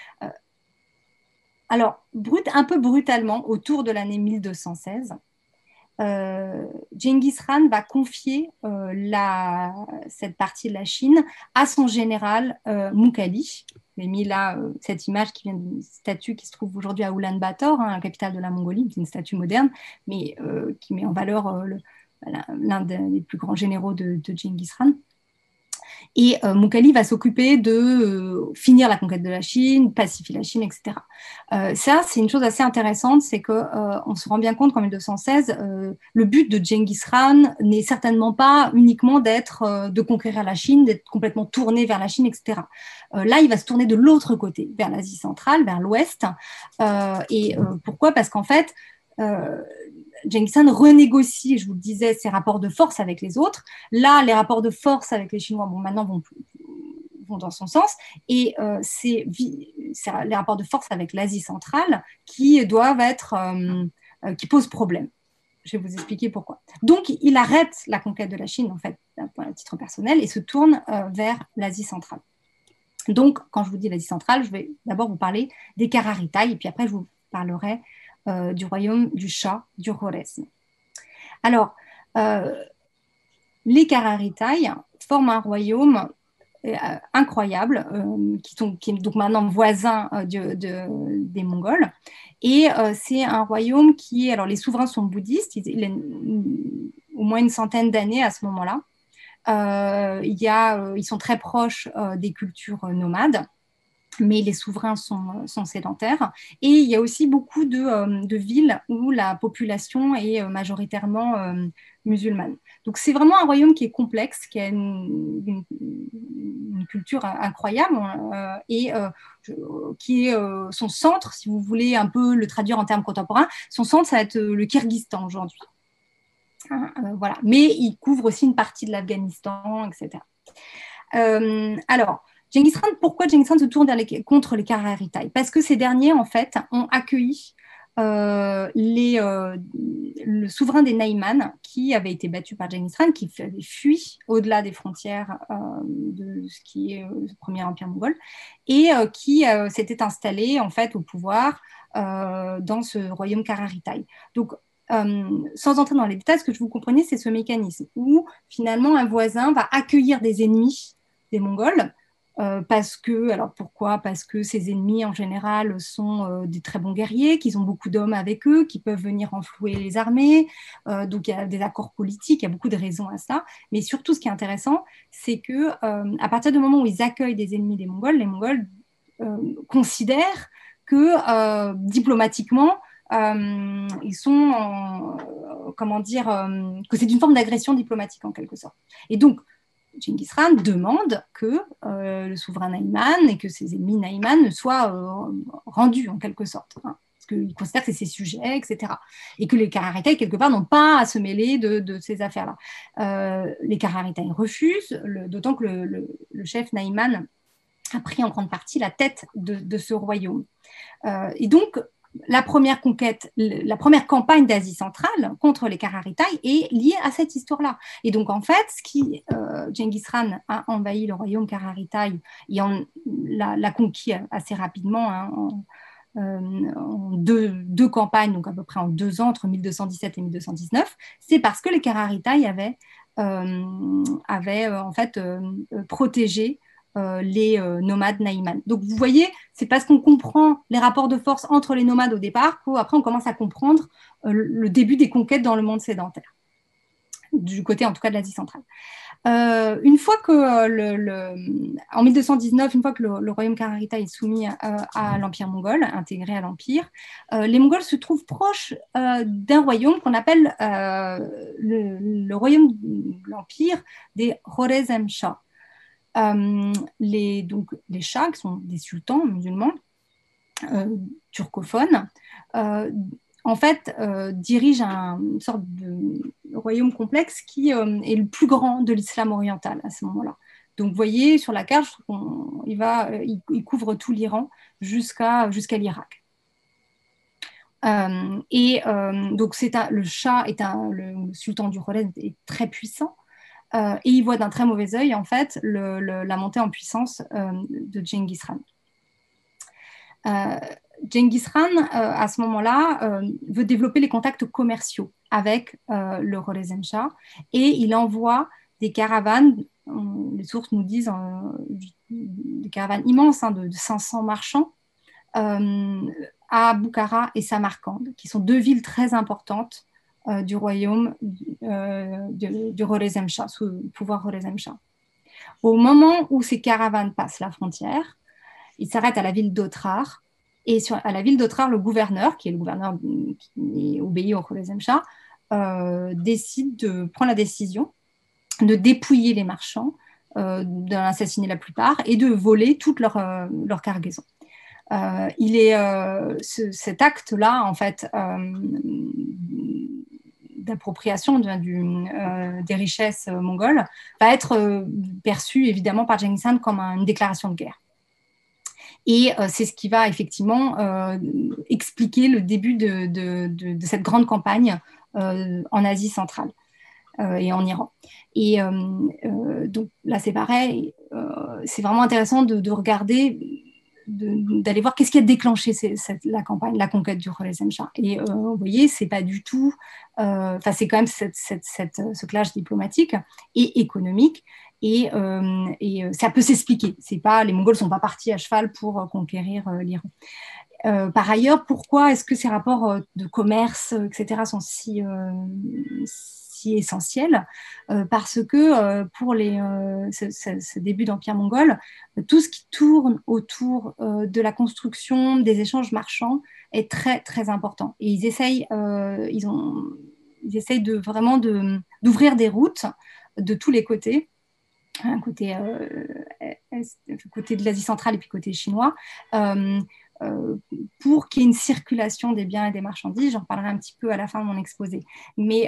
Alors, un peu brutalement, autour de l'année 1216, Genghis Khan va confier cette partie de la Chine à son général Mughali. J'ai mis là cette image qui vient d'une statue qui se trouve aujourd'hui à Ulaanbaatar, hein, la capitale de la Mongolie. C'est une statue moderne, mais qui met en valeur l'un des plus grands généraux de Genghis Khan. Et Mughali va s'occuper de finir la conquête de la Chine, pacifier la Chine, etc. Ça, c'est une chose assez intéressante, c'est qu'on se rend bien compte qu'en 1216, le but de Genghis Khan n'est certainement pas uniquement de conquérir la Chine, d'être complètement tourné vers la Chine, etc. Là, il va se tourner de l'autre côté, vers l'Asie centrale, vers l'Ouest. Pourquoi ? Parce qu'en fait, Genghis Khan renégocie, je vous le disais, ses rapports de force avec les autres. Là, les rapports de force avec les Chinois, maintenant vont dans son sens. Et c'est les rapports de force avec l'Asie centrale qui posent problème. Je vais vous expliquer pourquoi. Donc, il arrête la conquête de la Chine, en fait, d'un point à titre personnel, et se tourne vers l'Asie centrale. Donc, quand je vous dis l'Asie centrale, je vais d'abord vous parler des Kararitay, et puis après, je vous parlerai du royaume du Shah, du Khwarezm. Alors, les Kararitay forment un royaume incroyable, qui est donc maintenant voisin des Mongols. Et c'est un royaume qui, alors les souverains sont bouddhistes, il est au moins une centaine d'années à ce moment-là. Ils sont très proches des cultures nomades, mais les souverains sont sédentaires. Et il y a aussi beaucoup de villes où la population est majoritairement musulmane. Donc c'est vraiment un royaume qui est complexe, qui a une culture incroyable et qui est son centre, si vous voulez un peu le traduire en termes contemporains, son centre, ça va être le Kyrgyzstan aujourd'hui. Voilà. Mais il couvre aussi une partie de l'Afghanistan, etc. Alors, Genghis Khan, pourquoi Genghis Khan se tourne contre les Kararitay? Parce que ces derniers, en fait, ont accueilli le souverain des Naïman, qui avait été battu par Genghis Khan, qui avait fui au-delà des frontières de ce qui est le premier empire mongol, et qui s'était installé, en fait, au pouvoir dans ce royaume Kararitay. Donc, sans entrer dans les détails, ce que je vous comprenez, c'est ce mécanisme où, finalement, un voisin va accueillir des ennemis des Mongols. Parce que, alors pourquoi? Parce que ces ennemis en général sont des très bons guerriers, qu'ils ont beaucoup d'hommes avec eux, qui peuvent venir renflouer les armées. Donc il y a des accords politiques, il y a beaucoup de raisons à ça. Mais surtout, ce qui est intéressant, c'est que à partir du moment où ils accueillent des ennemis des Mongols, les Mongols considèrent que diplomatiquement, ils sont, comment dire, que c'est une forme d'agression diplomatique en quelque sorte. Et donc, Genghis Khan demande que le souverain Naïman et que ses ennemis Naïman soient rendus en quelque sorte, hein, parce qu'il considère que c'est ses sujets, etc. Et que les Kararitay, quelque part, n'ont pas à se mêler de ces affaires-là. Les Kararitay refusent, d'autant que le chef Naïman a pris en grande partie la tête de ce royaume. Et donc, la première conquête, la première campagne d'Asie centrale contre les Kararitay est liée à cette histoire-là. Et donc, en fait, Genghis Khan a envahi le royaume Kararitay et l'a conquis assez rapidement, hein, en deux campagnes, donc à peu près en 2 ans, entre 1217 et 1219, c'est parce que les Kararitay avaient en fait protégé les nomades Naïman. Donc vous voyez, c'est parce qu'on comprend les rapports de force entre les nomades au départ qu'après on commence à comprendre le début des conquêtes dans le monde sédentaire, du côté en tout cas de l'Asie centrale. Une fois que en 1219, une fois que le royaume Kararitay est soumis à l'empire mongol, intégré à l'empire, les Mongols se trouvent proches d'un royaume qu'on appelle le royaume de l'empire des Khwarezm-Shahs. Les Shahs, qui sont des sultans musulmans turcophones, en fait, dirigent une sorte de royaume complexe qui est le plus grand de l'islam oriental à ce moment-là. Donc, vous voyez, sur la carte, il couvre tout l'Iran jusqu'à l'Irak. Donc, le Shah le sultan du Khwarezm est très puissant. Et il voit d'un très mauvais œil, en fait, la montée en puissance de Genghis Khan. Genghis Khan, à ce moment-là, veut développer les contacts commerciaux avec le Khwarezm-Shah et il envoie des caravanes, les sources nous disent des caravanes immenses, hein, de 500 marchands à Boukhara et Samarcande, qui sont 2 villes très importantes du royaume du Khwarezm-Shah, sous le pouvoir Khwarezm-Shah. Au moment où ces caravanes passent la frontière, ils s'arrêtent à la ville d'Otrar, et à la ville d'Otrar, le gouverneur, qui est le gouverneur qui obéit au Khwarezm-Shah, prend la décision de dépouiller les marchands, d'en assassiner la plupart, et de voler toute leur cargaison. Cet acte-là, en fait, d'appropriation des richesses mongoles va être perçu évidemment par Genghis Khan comme une déclaration de guerre. Et c'est ce qui va effectivement expliquer le début de cette grande campagne en Asie centrale. et en Iran. Et donc là, c'est pareil, c'est vraiment intéressant de regarder, d'aller voir qu'est-ce qui a déclenché la campagne, la conquête du Khwarezm-Shah. Et vous voyez, c'est pas du tout, c'est quand même ce clash diplomatique et économique. Et ça peut s'expliquer. Les Mongols ne sont pas partis à cheval pour conquérir l'Iran. Par ailleurs, pourquoi est-ce que ces rapports de commerce, etc., sont si essentiels? Parce que pour ce début d'empire mongol, tout ce qui tourne autour de la construction des échanges marchands est très, très important. Et ils essayent vraiment d'ouvrir des routes de tous les côtés, côté de l'Asie centrale et puis côté chinois, pour qu'il y ait une circulation des biens et des marchandises. J'en reparlerai un petit peu à la fin de mon exposé. Mais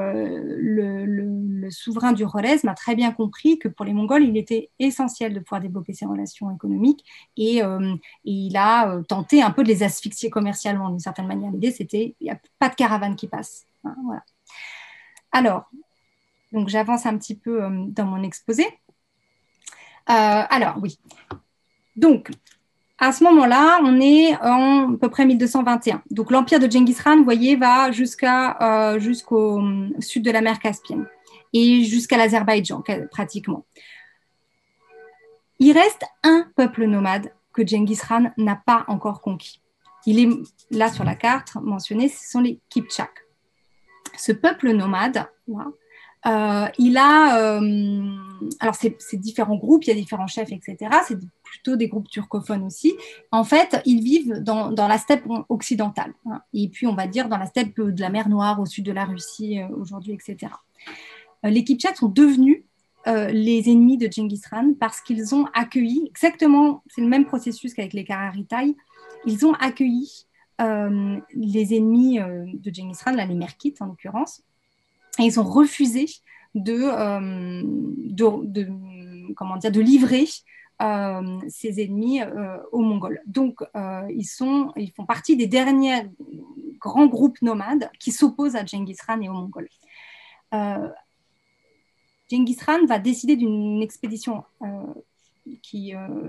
le souverain du Khwarezm a très bien compris que pour les Mongols, il était essentiel de pouvoir développer ses relations économiques et il a tenté un peu de les asphyxier commercialement d'une certaine manière. L'idée, c'était il n'y a pas de caravane qui passe. Hein, voilà. Alors, donc j'avance un petit peu dans mon exposé. Alors, oui. Donc, à ce moment-là, on est en à peu près 1221. Donc, l'empire de Genghis Khan, vous voyez, va jusqu'au sud de la mer Caspienne et jusqu'à l'Azerbaïdjan, pratiquement. Il reste un peuple nomade que Genghis Khan n'a pas encore conquis. Il est là sur la carte mentionné, ce sont les Kipchaks. Ce peuple nomade, là, il a, alors c'est différents groupes, il y a différents chefs, etc. C'est plutôt des groupes turcophones aussi. En fait, ils vivent dans la steppe occidentale, hein, et puis on va dire dans la steppe de la mer Noire au sud de la Russie aujourd'hui, etc. Les Kipchaks sont devenus les ennemis de Genghis Khan parce qu'ils ont accueilli, exactement, c'est le même processus qu'avec les Kararitay, ils ont accueilli les ennemis de Genghis Khan, là, les Merkites en l'occurrence, et ils ont refusé de livrer ces ennemis aux Mongols. Donc, ils font partie des derniers grands groupes nomades qui s'opposent à Genghis Khan et aux Mongols. Genghis Khan va décider d'une expédition qui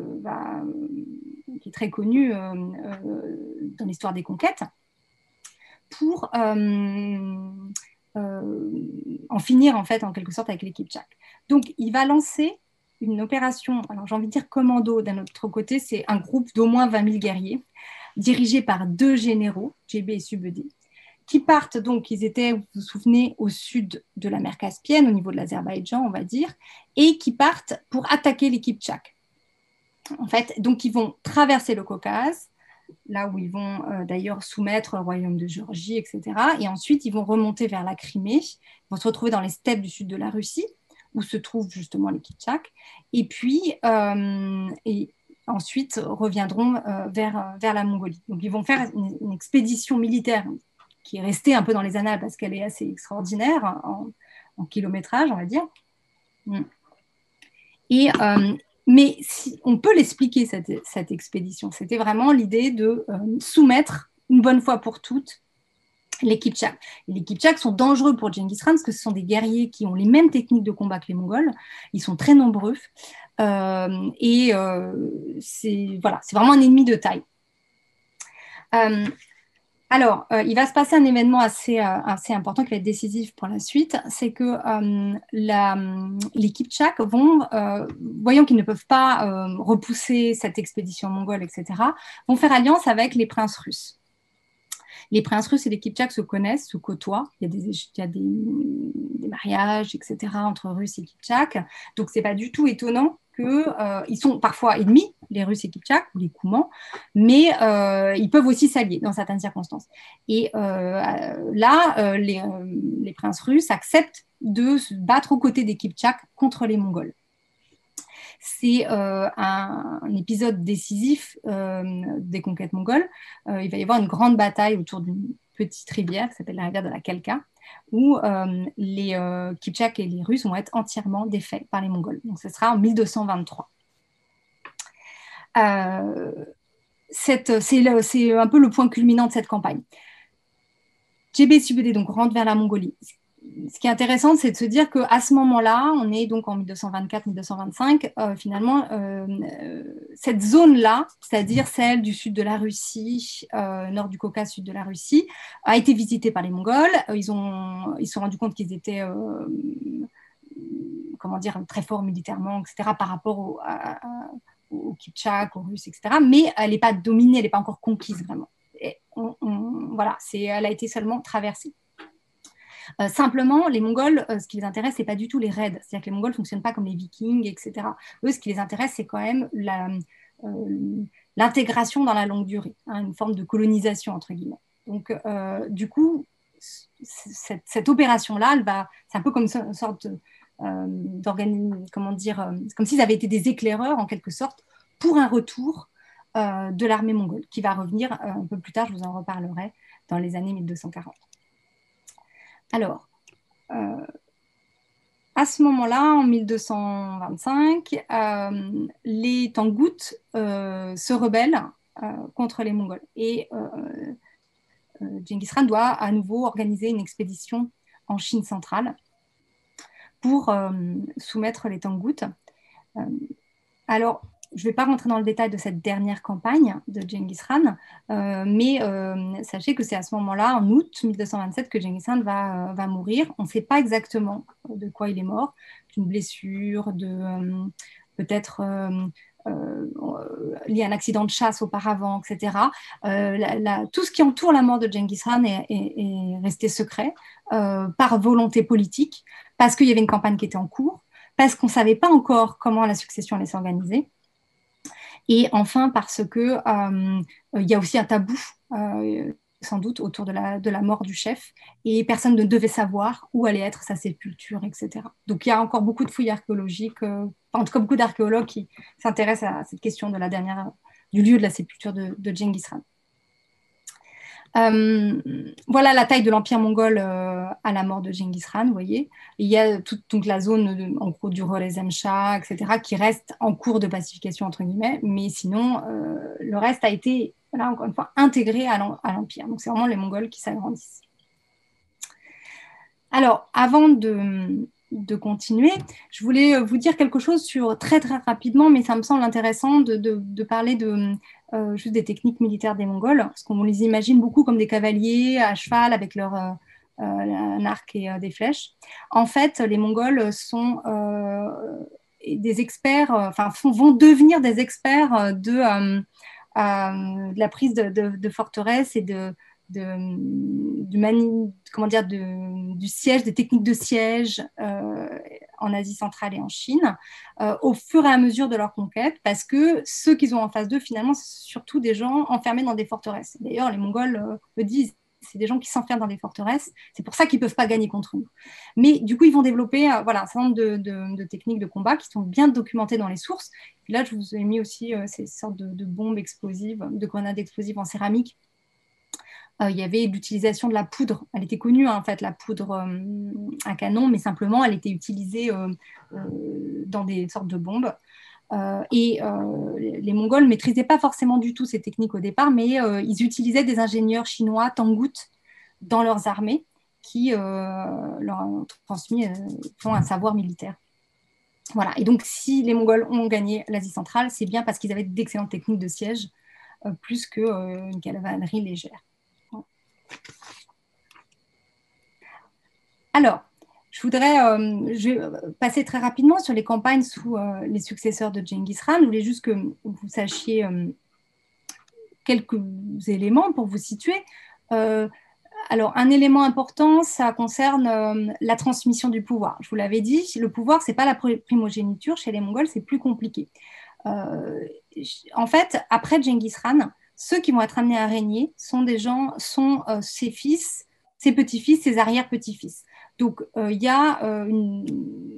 est très connue dans l'histoire des conquêtes pour en finir en fait en quelque sorte avec les Kipchaks. Donc il va lancer une opération, alors j'ai envie de dire commando d'un autre côté, c'est un groupe d'au moins 20 000 guerriers dirigés par deux généraux, Djebé et Subedi, qui partent donc, ils étaient, vous vous souvenez, au sud de la mer Caspienne, au niveau de l'Azerbaïdjan, on va dire, et qui partent pour attaquer les Kipchaks. En fait, donc ils vont traverser le Caucase, là où ils vont d'ailleurs soumettre le royaume de Géorgie, etc. Et ensuite, ils vont remonter vers la Crimée, ils vont se retrouver dans les steppes du sud de la Russie, où se trouvent justement les Kipchaks, et puis ensuite reviendront vers la Mongolie. Donc ils vont faire une expédition militaire qui est restée un peu dans les annales parce qu'elle est assez extraordinaire en kilométrage, on va dire. Et mais on peut l'expliquer, cette expédition. C'était vraiment l'idée de soumettre une bonne fois pour toutes les Kipchaks. Et les Kipchaks sont dangereux pour Genghis Khan parce que ce sont des guerriers qui ont les mêmes techniques de combat que les Mongols. Ils sont très nombreux. C'est vraiment un ennemi de taille. Alors, il va se passer un événement assez important qui va être décisif pour la suite, c'est que les Kipchaks voyant qu'ils ne peuvent pas repousser cette expédition mongole, etc., vont faire alliance avec les princes russes. Les princes russes et les Kipchaks se connaissent, se côtoient, il y a des mariages, etc., entre Russes et Kipchaks, donc c'est pas du tout étonnant qu'ils sont parfois ennemis, les Russes et Kipchaks, ou les Koumans, mais ils peuvent aussi s'allier dans certaines circonstances. Et les princes russes acceptent de se battre aux côtés des Kipchaks contre les Mongols. C'est un épisode décisif des conquêtes mongoles. Il va y avoir une grande bataille autour d'une petite rivière qui s'appelle la rivière de la Kalka, où les Kipchaks et les Russes vont être entièrement défaits par les Mongols. Donc ce sera en 1223. C'est un peu le point culminant de cette campagne. Djebé Subedi donc rentre vers la Mongolie. ce qui est intéressant, c'est de se dire qu'à ce moment-là, on est donc en 1224-1225, finalement, cette zone-là, c'est-à-dire celle du sud de la Russie, nord du Caucase, sud de la Russie, a été visitée par les Mongols. Ils se sont rendus compte qu'ils étaient comment dire, très forts militairement, etc., par rapport aux Kipchaks, aux Russes, etc. Mais elle n'est pas dominée, elle n'est pas encore conquise vraiment. Et voilà, elle a été seulement traversée. Simplement, les Mongols, ce qui les intéresse, ce n'est pas du tout les raids. C'est-à-dire que les Mongols ne fonctionnent pas comme les Vikings, etc. Eux, ce qui les intéresse, c'est quand même l'intégration dans la longue durée, hein, une forme de colonisation, entre guillemets. Donc, du coup, cette opération-là, c'est un peu comme une sorte comment dire, comme s'ils avaient été des éclaireurs, en quelque sorte, pour un retour de l'armée mongole, qui va revenir un peu plus tard, je vous en reparlerai, dans les années 1240. Alors, à ce moment-là, en 1225, les Tangoutes se rebellent contre les Mongols. Et Genghis Khan doit à nouveau organiser une expédition en Chine centrale pour soumettre les Tangoutes. Alors, je ne vais pas rentrer dans le détail de cette dernière campagne de Genghis Khan, mais sachez que c'est à ce moment-là, en août 1227, que Genghis Khan va mourir. On ne sait pas exactement de quoi il est mort, d'une blessure, peut-être lié à un accident de chasse auparavant, etc. Tout ce qui entoure la mort de Genghis Khan est resté secret par volonté politique, parce qu'il y avait une campagne qui était en cours, parce qu'on ne savait pas encore comment la succession allait s'organiser. Et enfin, parce que il y a aussi un tabou, sans doute, autour de la mort du chef, et personne ne devait savoir où allait être sa sépulture, etc. Donc, il y a encore beaucoup de fouilles archéologiques, en tout cas beaucoup d'archéologues qui s'intéressent à cette question du lieu de la sépulture de Genghis Khan. Voilà la taille de l'Empire mongol à la mort de Genghis Khan, vous voyez. Il y a toute la zone en gros du Khorezm-Shah, etc., qui reste en cours de pacification, entre guillemets, mais sinon, le reste a été, là, encore une fois, intégré à l'Empire. Donc, c'est vraiment les Mongols qui s'agrandissent. Alors, avant de continuer, je voulais vous dire quelque chose sur très rapidement, mais ça me semble intéressant de parler juste des techniques militaires des Mongols, parce qu'on les imagine beaucoup comme des cavaliers à cheval avec un arc et des flèches. En fait, les Mongols sont des experts, vont devenir des experts de la prise de forteresses et du siège, des techniques de siège en Asie centrale et en Chine, au fur et à mesure de leur conquête, parce que ceux qu'ils ont en face d'eux, finalement, c'est surtout des gens enfermés dans des forteresses. D'ailleurs, les Mongols le disent, c'est des gens qui s'enferment dans des forteresses, c'est pour ça qu'ils ne peuvent pas gagner contre nous. Mais du coup, ils vont développer un certain nombre de techniques de combat qui sont bien documentées dans les sources. Et là, je vous ai mis aussi ces sortes de bombes explosives, de grenades explosives en céramique. Il y avait l'utilisation de la poudre. Elle était connue, hein, en fait, la poudre à canon, mais simplement, elle était utilisée dans des sortes de bombes. Les Mongols ne maîtrisaient pas forcément du tout ces techniques au départ, mais ils utilisaient des ingénieurs chinois, Tangoutes, dans leurs armées, qui leur ont transmis un savoir militaire. Voilà. Et donc, si les Mongols ont gagné l'Asie centrale, c'est bien parce qu'ils avaient d'excellentes techniques de siège, plus qu'une cavalerie légère. Alors, je vais passer très rapidement sur les campagnes sous les successeurs de Genghis Khan. Je voulais juste que vous sachiez quelques éléments pour vous situer. Alors, un élément important, ça concerne la transmission du pouvoir. Je vous l'avais dit, le pouvoir, ce n'est pas la primogéniture. Chez les Mongols, c'est plus compliqué. En fait, après Genghis Khan, ceux qui vont être amenés à régner sont ses fils, ses petits-fils, ses arrière-petits-fils. Donc, il y a une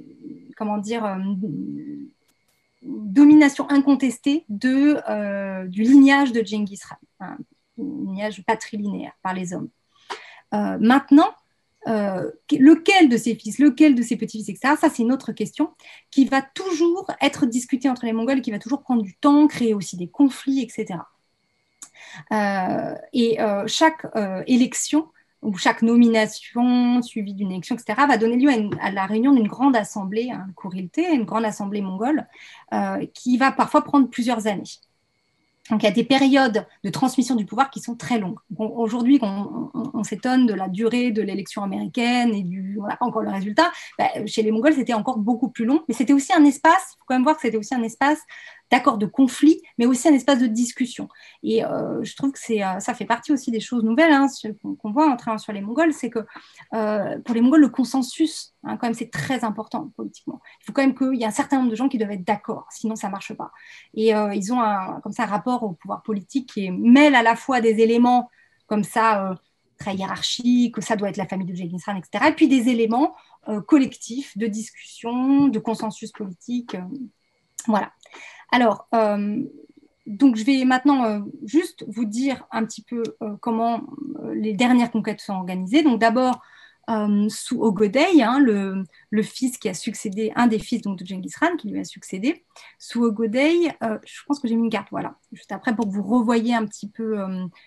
domination incontestée du lignage de Genghis Khan, un lignage patrilinéaire par les hommes. Maintenant, lequel de ses fils, lequel de ses petits-fils, etc., ça c'est une autre question qui va toujours être discutée entre les Mongols, qui va toujours prendre du temps, créer aussi des conflits, etc. Chaque élection où chaque nomination suivie d'une élection, etc., va donner lieu à la réunion d'une grande assemblée, un Kurilté, une grande assemblée mongole, qui va parfois prendre plusieurs années. Donc, il y a des périodes de transmission du pouvoir qui sont très longues. Aujourd'hui, on s'étonne de la durée de l'élection américaine et on n'a pas encore le résultat. Chez les Mongols, c'était encore beaucoup plus long, mais c'était aussi un espace, il faut quand même voir que c'était aussi un espace d'accord de conflit, mais aussi un espace de discussion. Et je trouve que ça fait partie aussi des choses nouvelles qu'on voit en travaillant sur les Mongols, c'est que pour les Mongols, le consensus, quand même, c'est très important politiquement. Il faut quand même qu'il y ait un certain nombre de gens qui doivent être d'accord, sinon ça ne marche pas. Et ils ont comme ça un rapport au pouvoir politique qui mêle à la fois des éléments comme ça très hiérarchiques, que ça doit être la famille de Genghis Khan, etc., et puis des éléments collectifs de discussion, de consensus politique. Voilà. Alors, donc je vais maintenant juste vous dire un petit peu comment les dernières conquêtes sont organisées. Donc d'abord, sous Ogodei, le fils qui a succédé, un des fils donc, de Genghis Khan qui lui a succédé, sous Ogodei, je pense que j'ai mis une carte, voilà, juste après pour que vous revoyiez un petit peu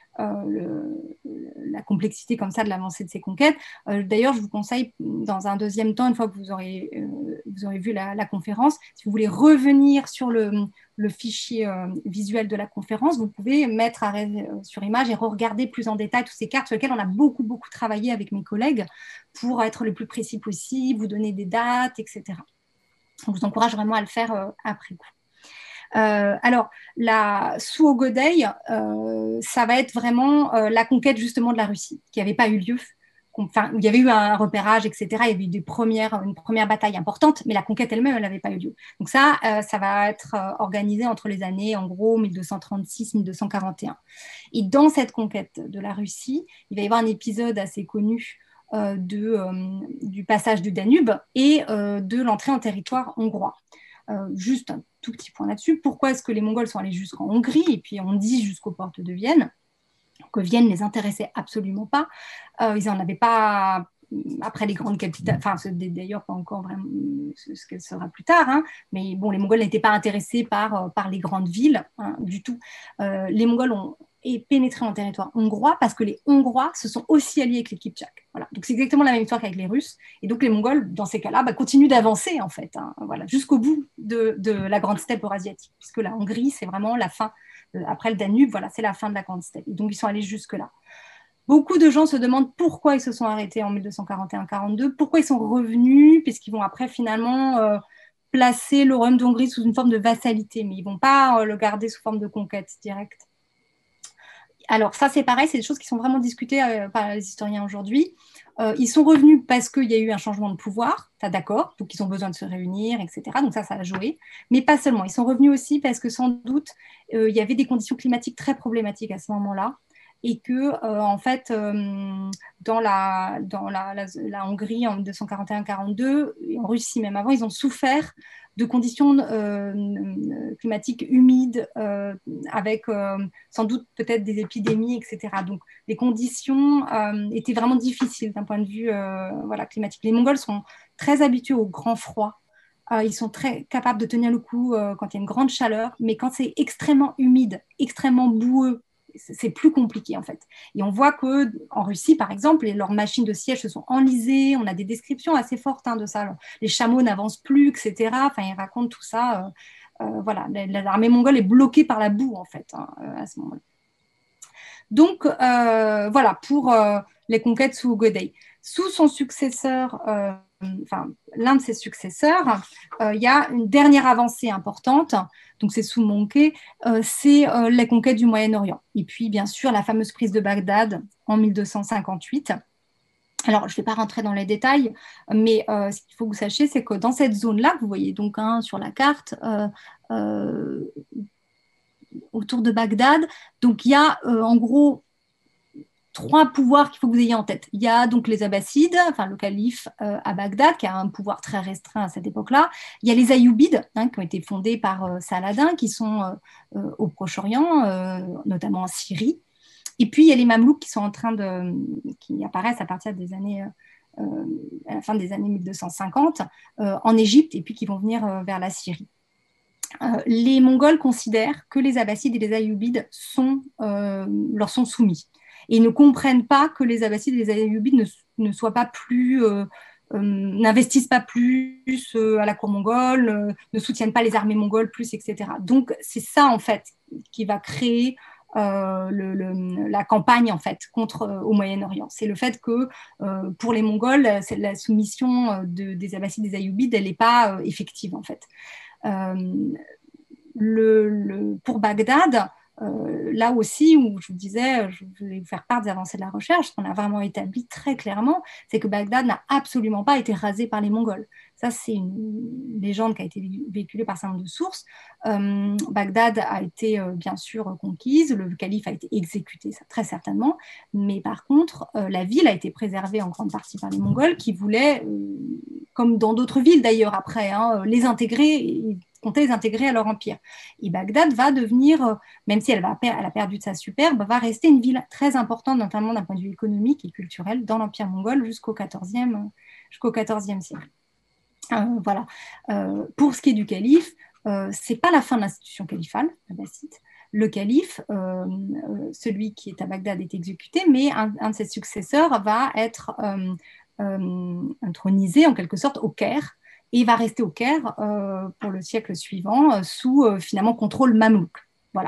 la complexité comme ça de l'avancée de ces conquêtes. D'ailleurs, je vous conseille dans un deuxième temps, une fois que vous aurez vu la conférence, si vous voulez revenir sur le fichier visuel de la conférence, vous pouvez mettre sur image et regarder plus en détail toutes ces cartes sur lesquelles on a beaucoup travaillé avec mes collègues pour être le plus précis possible, vous donner des dates, etc. Je vous encourage vraiment à le faire après coup. Alors, sous Ogodei, ça va être vraiment la conquête justement de la Russie, qui n'avait pas eu lieu. Enfin, il y avait eu un repérage, etc. Il y avait eu une première bataille importante, mais la conquête elle-même, elle n'avait pas eu lieu. Donc ça va être organisé entre les années, en gros, 1236-1241. Et dans cette conquête de la Russie, il va y avoir un épisode assez connu du passage du Danube et de l'entrée en territoire hongrois. Juste un tout petit point là-dessus. Pourquoi est-ce que les Mongols sont allés jusqu'en Hongrie et puis on dit jusqu'aux portes de Vienne, que Vienne ne les intéressait absolument pas. Ils n'en avaient pas après les grandes capitales, enfin d'ailleurs pas encore vraiment ce qu'elle sera plus tard, mais bon, les Mongols n'étaient pas intéressés par les grandes villes du tout. Les Mongols ont pénétré en territoire hongrois parce que les Hongrois se sont aussi alliés avec les Kipchaks. Voilà. Donc c'est exactement la même histoire qu'avec les Russes. Et donc les Mongols, dans ces cas-là, continuent d'avancer en fait, voilà, jusqu'au bout de la grande steppe eurasiatique, puisque la Hongrie, c'est vraiment la fin. Après le Danube, voilà, c'est la fin de la grande steppe. Et donc ils sont allés jusque-là. Beaucoup de gens se demandent pourquoi ils se sont arrêtés en 1241-42, pourquoi ils sont revenus, puisqu'ils vont après finalement placer le royaume d'Hongrie sous une forme de vassalité, mais ils ne vont pas le garder sous forme de conquête directe. Alors ça, c'est pareil, c'est des choses qui sont vraiment discutées par les historiens aujourd'hui. Ils sont revenus parce qu'il y a eu un changement de pouvoir, d'accord, donc ils ont besoin de se réunir, etc. Donc ça a joué. Mais pas seulement, ils sont revenus aussi parce que sans doute, il y avait des conditions climatiques très problématiques à ce moment-là et que, en fait, dans la Hongrie en 1241-42, et en Russie même avant, ils ont souffert de conditions climatiques humides, avec sans doute peut-être des épidémies, etc. Donc, les conditions étaient vraiment difficiles d'un point de vue climatique. Les Mongols sont très habitués au grand froid. Ils sont très capables de tenir le coup quand il y a une grande chaleur, mais quand c'est extrêmement humide, extrêmement boueux, c'est plus compliqué en fait. Et on voit qu'en Russie, par exemple, leurs machines de siège se sont enlisées. On a des descriptions assez fortes de ça. Les chameaux n'avancent plus, etc. Enfin, ils racontent tout ça. Voilà, l'armée mongole est bloquée par la boue en fait à ce moment-là. Donc voilà pour les conquêtes sous Ogodei. Sous son successeur, l'un de ses successeurs, il y a une dernière avancée importante. Donc c'est sous Monkey, c'est les conquêtes du Moyen-Orient. Et puis bien sûr la fameuse prise de Bagdad en 1258. Alors, je ne vais pas rentrer dans les détails, mais ce qu'il faut que vous sachiez, c'est que dans cette zone-là, que vous voyez donc sur la carte, autour de Bagdad, donc il y a en gros 3 pouvoirs qu'il faut que vous ayez en tête. Il y a donc les Abbassides, enfin le calife à Bagdad, qui a un pouvoir très restreint à cette époque-là. Il y a les Ayyoubides, qui ont été fondés par Saladin, qui sont au Proche-Orient, notamment en Syrie. Et puis il y a les Mamelouks qui apparaissent à partir des années, à la fin des années 1250 en Égypte, et puis qui vont venir vers la Syrie. Les Mongols considèrent que les Abbassides et les Ayyoubides leur sont soumis. Et ils ne comprennent pas que les Abbassides et les Ayyubides ne soient pas plus... n'investissent pas plus à la cour mongole, ne soutiennent pas les armées mongoles plus, etc. Donc, c'est ça, en fait, qui va créer la campagne, en fait, au Moyen-Orient. C'est le fait que, pour les Mongols, la soumission des Abbassides et des Ayyubides, elle n'est pas effective, en fait. Pour Bagdad, là aussi, où je vous disais, je voulais vous faire part des avancées de la recherche, ce qu'on a vraiment établi très clairement, c'est que Bagdad n'a absolument pas été rasé par les Mongols. Ça, c'est une légende qui a été véhiculée par un certain nombre de sources. Bagdad a été bien sûr conquise, le calife a été exécuté, ça, très certainement, mais par contre, la ville a été préservée en grande partie par les Mongols qui voulaient, comme dans d'autres villes d'ailleurs après, les intégrer, comptaient les intégrer à leur empire. Et Bagdad va devenir, même si elle a perdu de sa superbe, va rester une ville très importante, notamment d'un point de vue économique et culturel, dans l'empire mongol jusqu'au XIVe siècle. Voilà. Pour ce qui est du calife, c'est pas la fin de l'institution califale abbasside. Le calife, celui qui est à Bagdad, est exécuté, mais un de ses successeurs va être intronisé en quelque sorte au Caire, et va rester au Caire pour le siècle suivant sous finalement contrôle mamelouk. Voilà.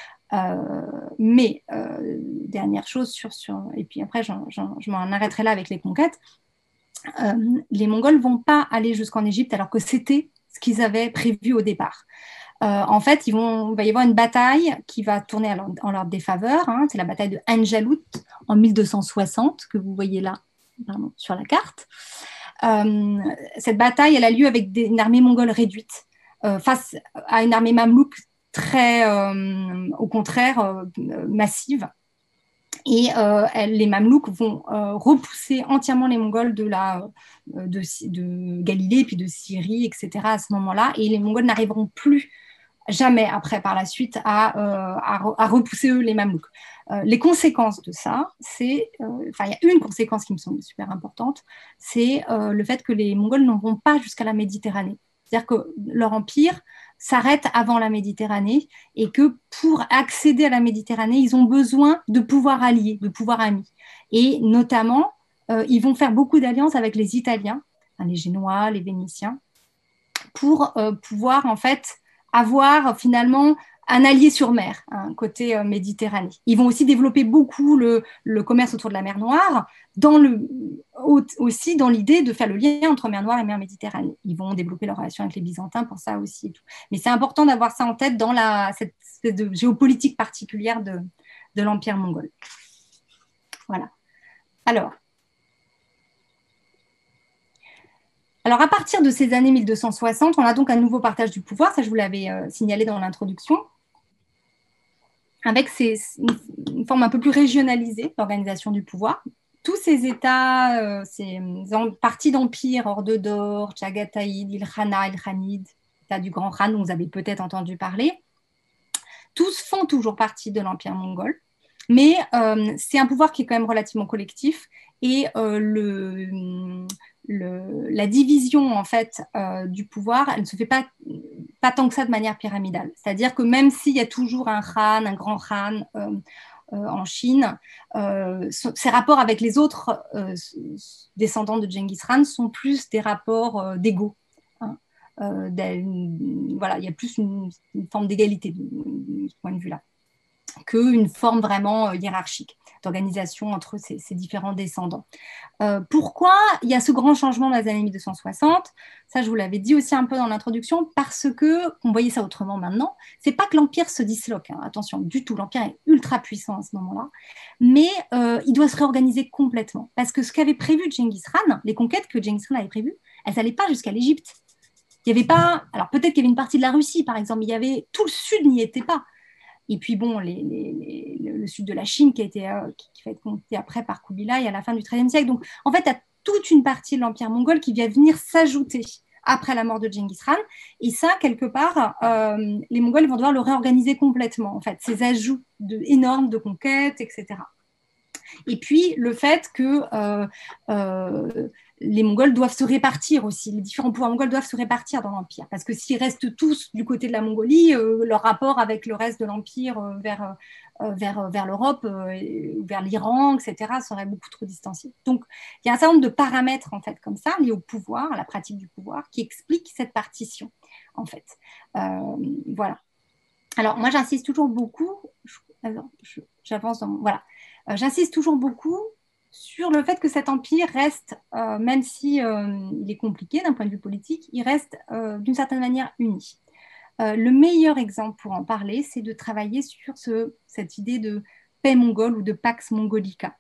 Mais dernière chose et puis après je m'en arrêterai là avec les conquêtes. Les Mongols vont pas aller jusqu'en Égypte alors que c'était ce qu'ils avaient prévu au départ. En fait, il va y avoir une bataille qui va tourner en leur défaveur. C'est la bataille de Anjalout en 1260 que vous voyez là, sur la carte. Cette bataille, elle a lieu avec une armée mongole réduite face à une armée mamelouk très, au contraire, massive. Et les Mamelouks vont repousser entièrement les Mongols de Galilée, puis de Syrie, etc. à ce moment-là. Et les Mongols n'arriveront plus jamais après, par la suite, à repousser eux les Mamelouks. Les conséquences de ça, il y a une conséquence qui me semble super importante, c'est le fait que les Mongols n'en vont pas jusqu'à la Méditerranée. C'est-à-dire que leur empire s'arrête avant la Méditerranée et que pour accéder à la Méditerranée, ils ont besoin de pouvoirs alliés, de pouvoirs amis. Et notamment, ils vont faire beaucoup d'alliances avec les Italiens, les Génois, les Vénitiens, pour pouvoir en fait avoir finalement un allié sur mer, côté Méditerranée. Ils vont aussi développer beaucoup le commerce autour de la mer Noire, aussi dans l'idée de faire le lien entre mer Noire et mer Méditerranée. Ils vont développer leur relation avec les Byzantins pour ça aussi. Et tout. Mais c'est important d'avoir ça en tête dans cette espèce de géopolitique particulière de l'Empire mongol. Voilà. Alors, à partir de ces années 1260, on a donc un nouveau partage du pouvoir, ça je vous l'avais signalé dans l'introduction, avec une forme un peu plus régionalisée d'organisation du pouvoir. Tous ces États, ces parties d'empire, Ordre d'Or, Chagatai, Ilkhana, Ilkhanid, État du Grand Khan, dont vous avez peut-être entendu parler, tous font toujours partie de l'Empire mongol, mais c'est un pouvoir qui est quand même relativement collectif, et la division en fait du pouvoir, elle ne se fait pas tant que ça de manière pyramidale. C'est-à-dire que même s'il y a toujours un khan, un grand khan en Chine, ses rapports avec les autres descendants de Genghis Khan sont plus des rapports d'ego. Voilà, il y a plus une forme d'égalité de ce point de vue-là qu'une forme vraiment hiérarchique d'organisation entre ces différents descendants. Pourquoi il y a ce grand changement dans les années 1260 ? Ça, je vous l'avais dit aussi un peu dans l'introduction, parce qu'on voyait ça autrement maintenant. C'est pas que l'Empire se disloque, attention, du tout. L'Empire est ultra puissant à ce moment-là, mais il doit se réorganiser complètement. Parce que ce qu'avait prévu Genghis Khan, les conquêtes que Genghis Khan avait prévues, elles n'allaient pas jusqu'à l'Égypte. Il y avait pas... Alors peut-être qu'il y avait une partie de la Russie, par exemple, mais il y avait... tout le sud n'y était pas. Et puis bon, le sud de la Chine qui va être compté après par Kubilai à la fin du XIIIe siècle. Donc en fait, il y a toute une partie de l'Empire mongol qui vient venir s'ajouter après la mort de Genghis Khan. Et ça, quelque part, les Mongols vont devoir le réorganiser complètement, en fait, ces ajouts énormes de conquêtes, etc. Et puis le fait que les Mongols doivent se répartir aussi, les différents pouvoirs mongols doivent se répartir dans l'Empire, parce que s'ils restent tous du côté de la Mongolie, leur rapport avec le reste de l'Empire vers l'Europe, vers l'Iran, etc., serait beaucoup trop distancié. Donc, il y a un certain nombre de paramètres, en fait, comme ça, liés au pouvoir, à la pratique du pouvoir, qui expliquent cette partition, en fait. Voilà. Alors, moi, j'insiste toujours beaucoup, j'avance dans... Voilà. J'insiste toujours beaucoup sur le fait que cet empire reste, même si il est compliqué d'un point de vue politique, il reste d'une certaine manière uni. Le meilleur exemple pour en parler, c'est de travailler sur cette idée de paix mongole ou de Pax Mongolica.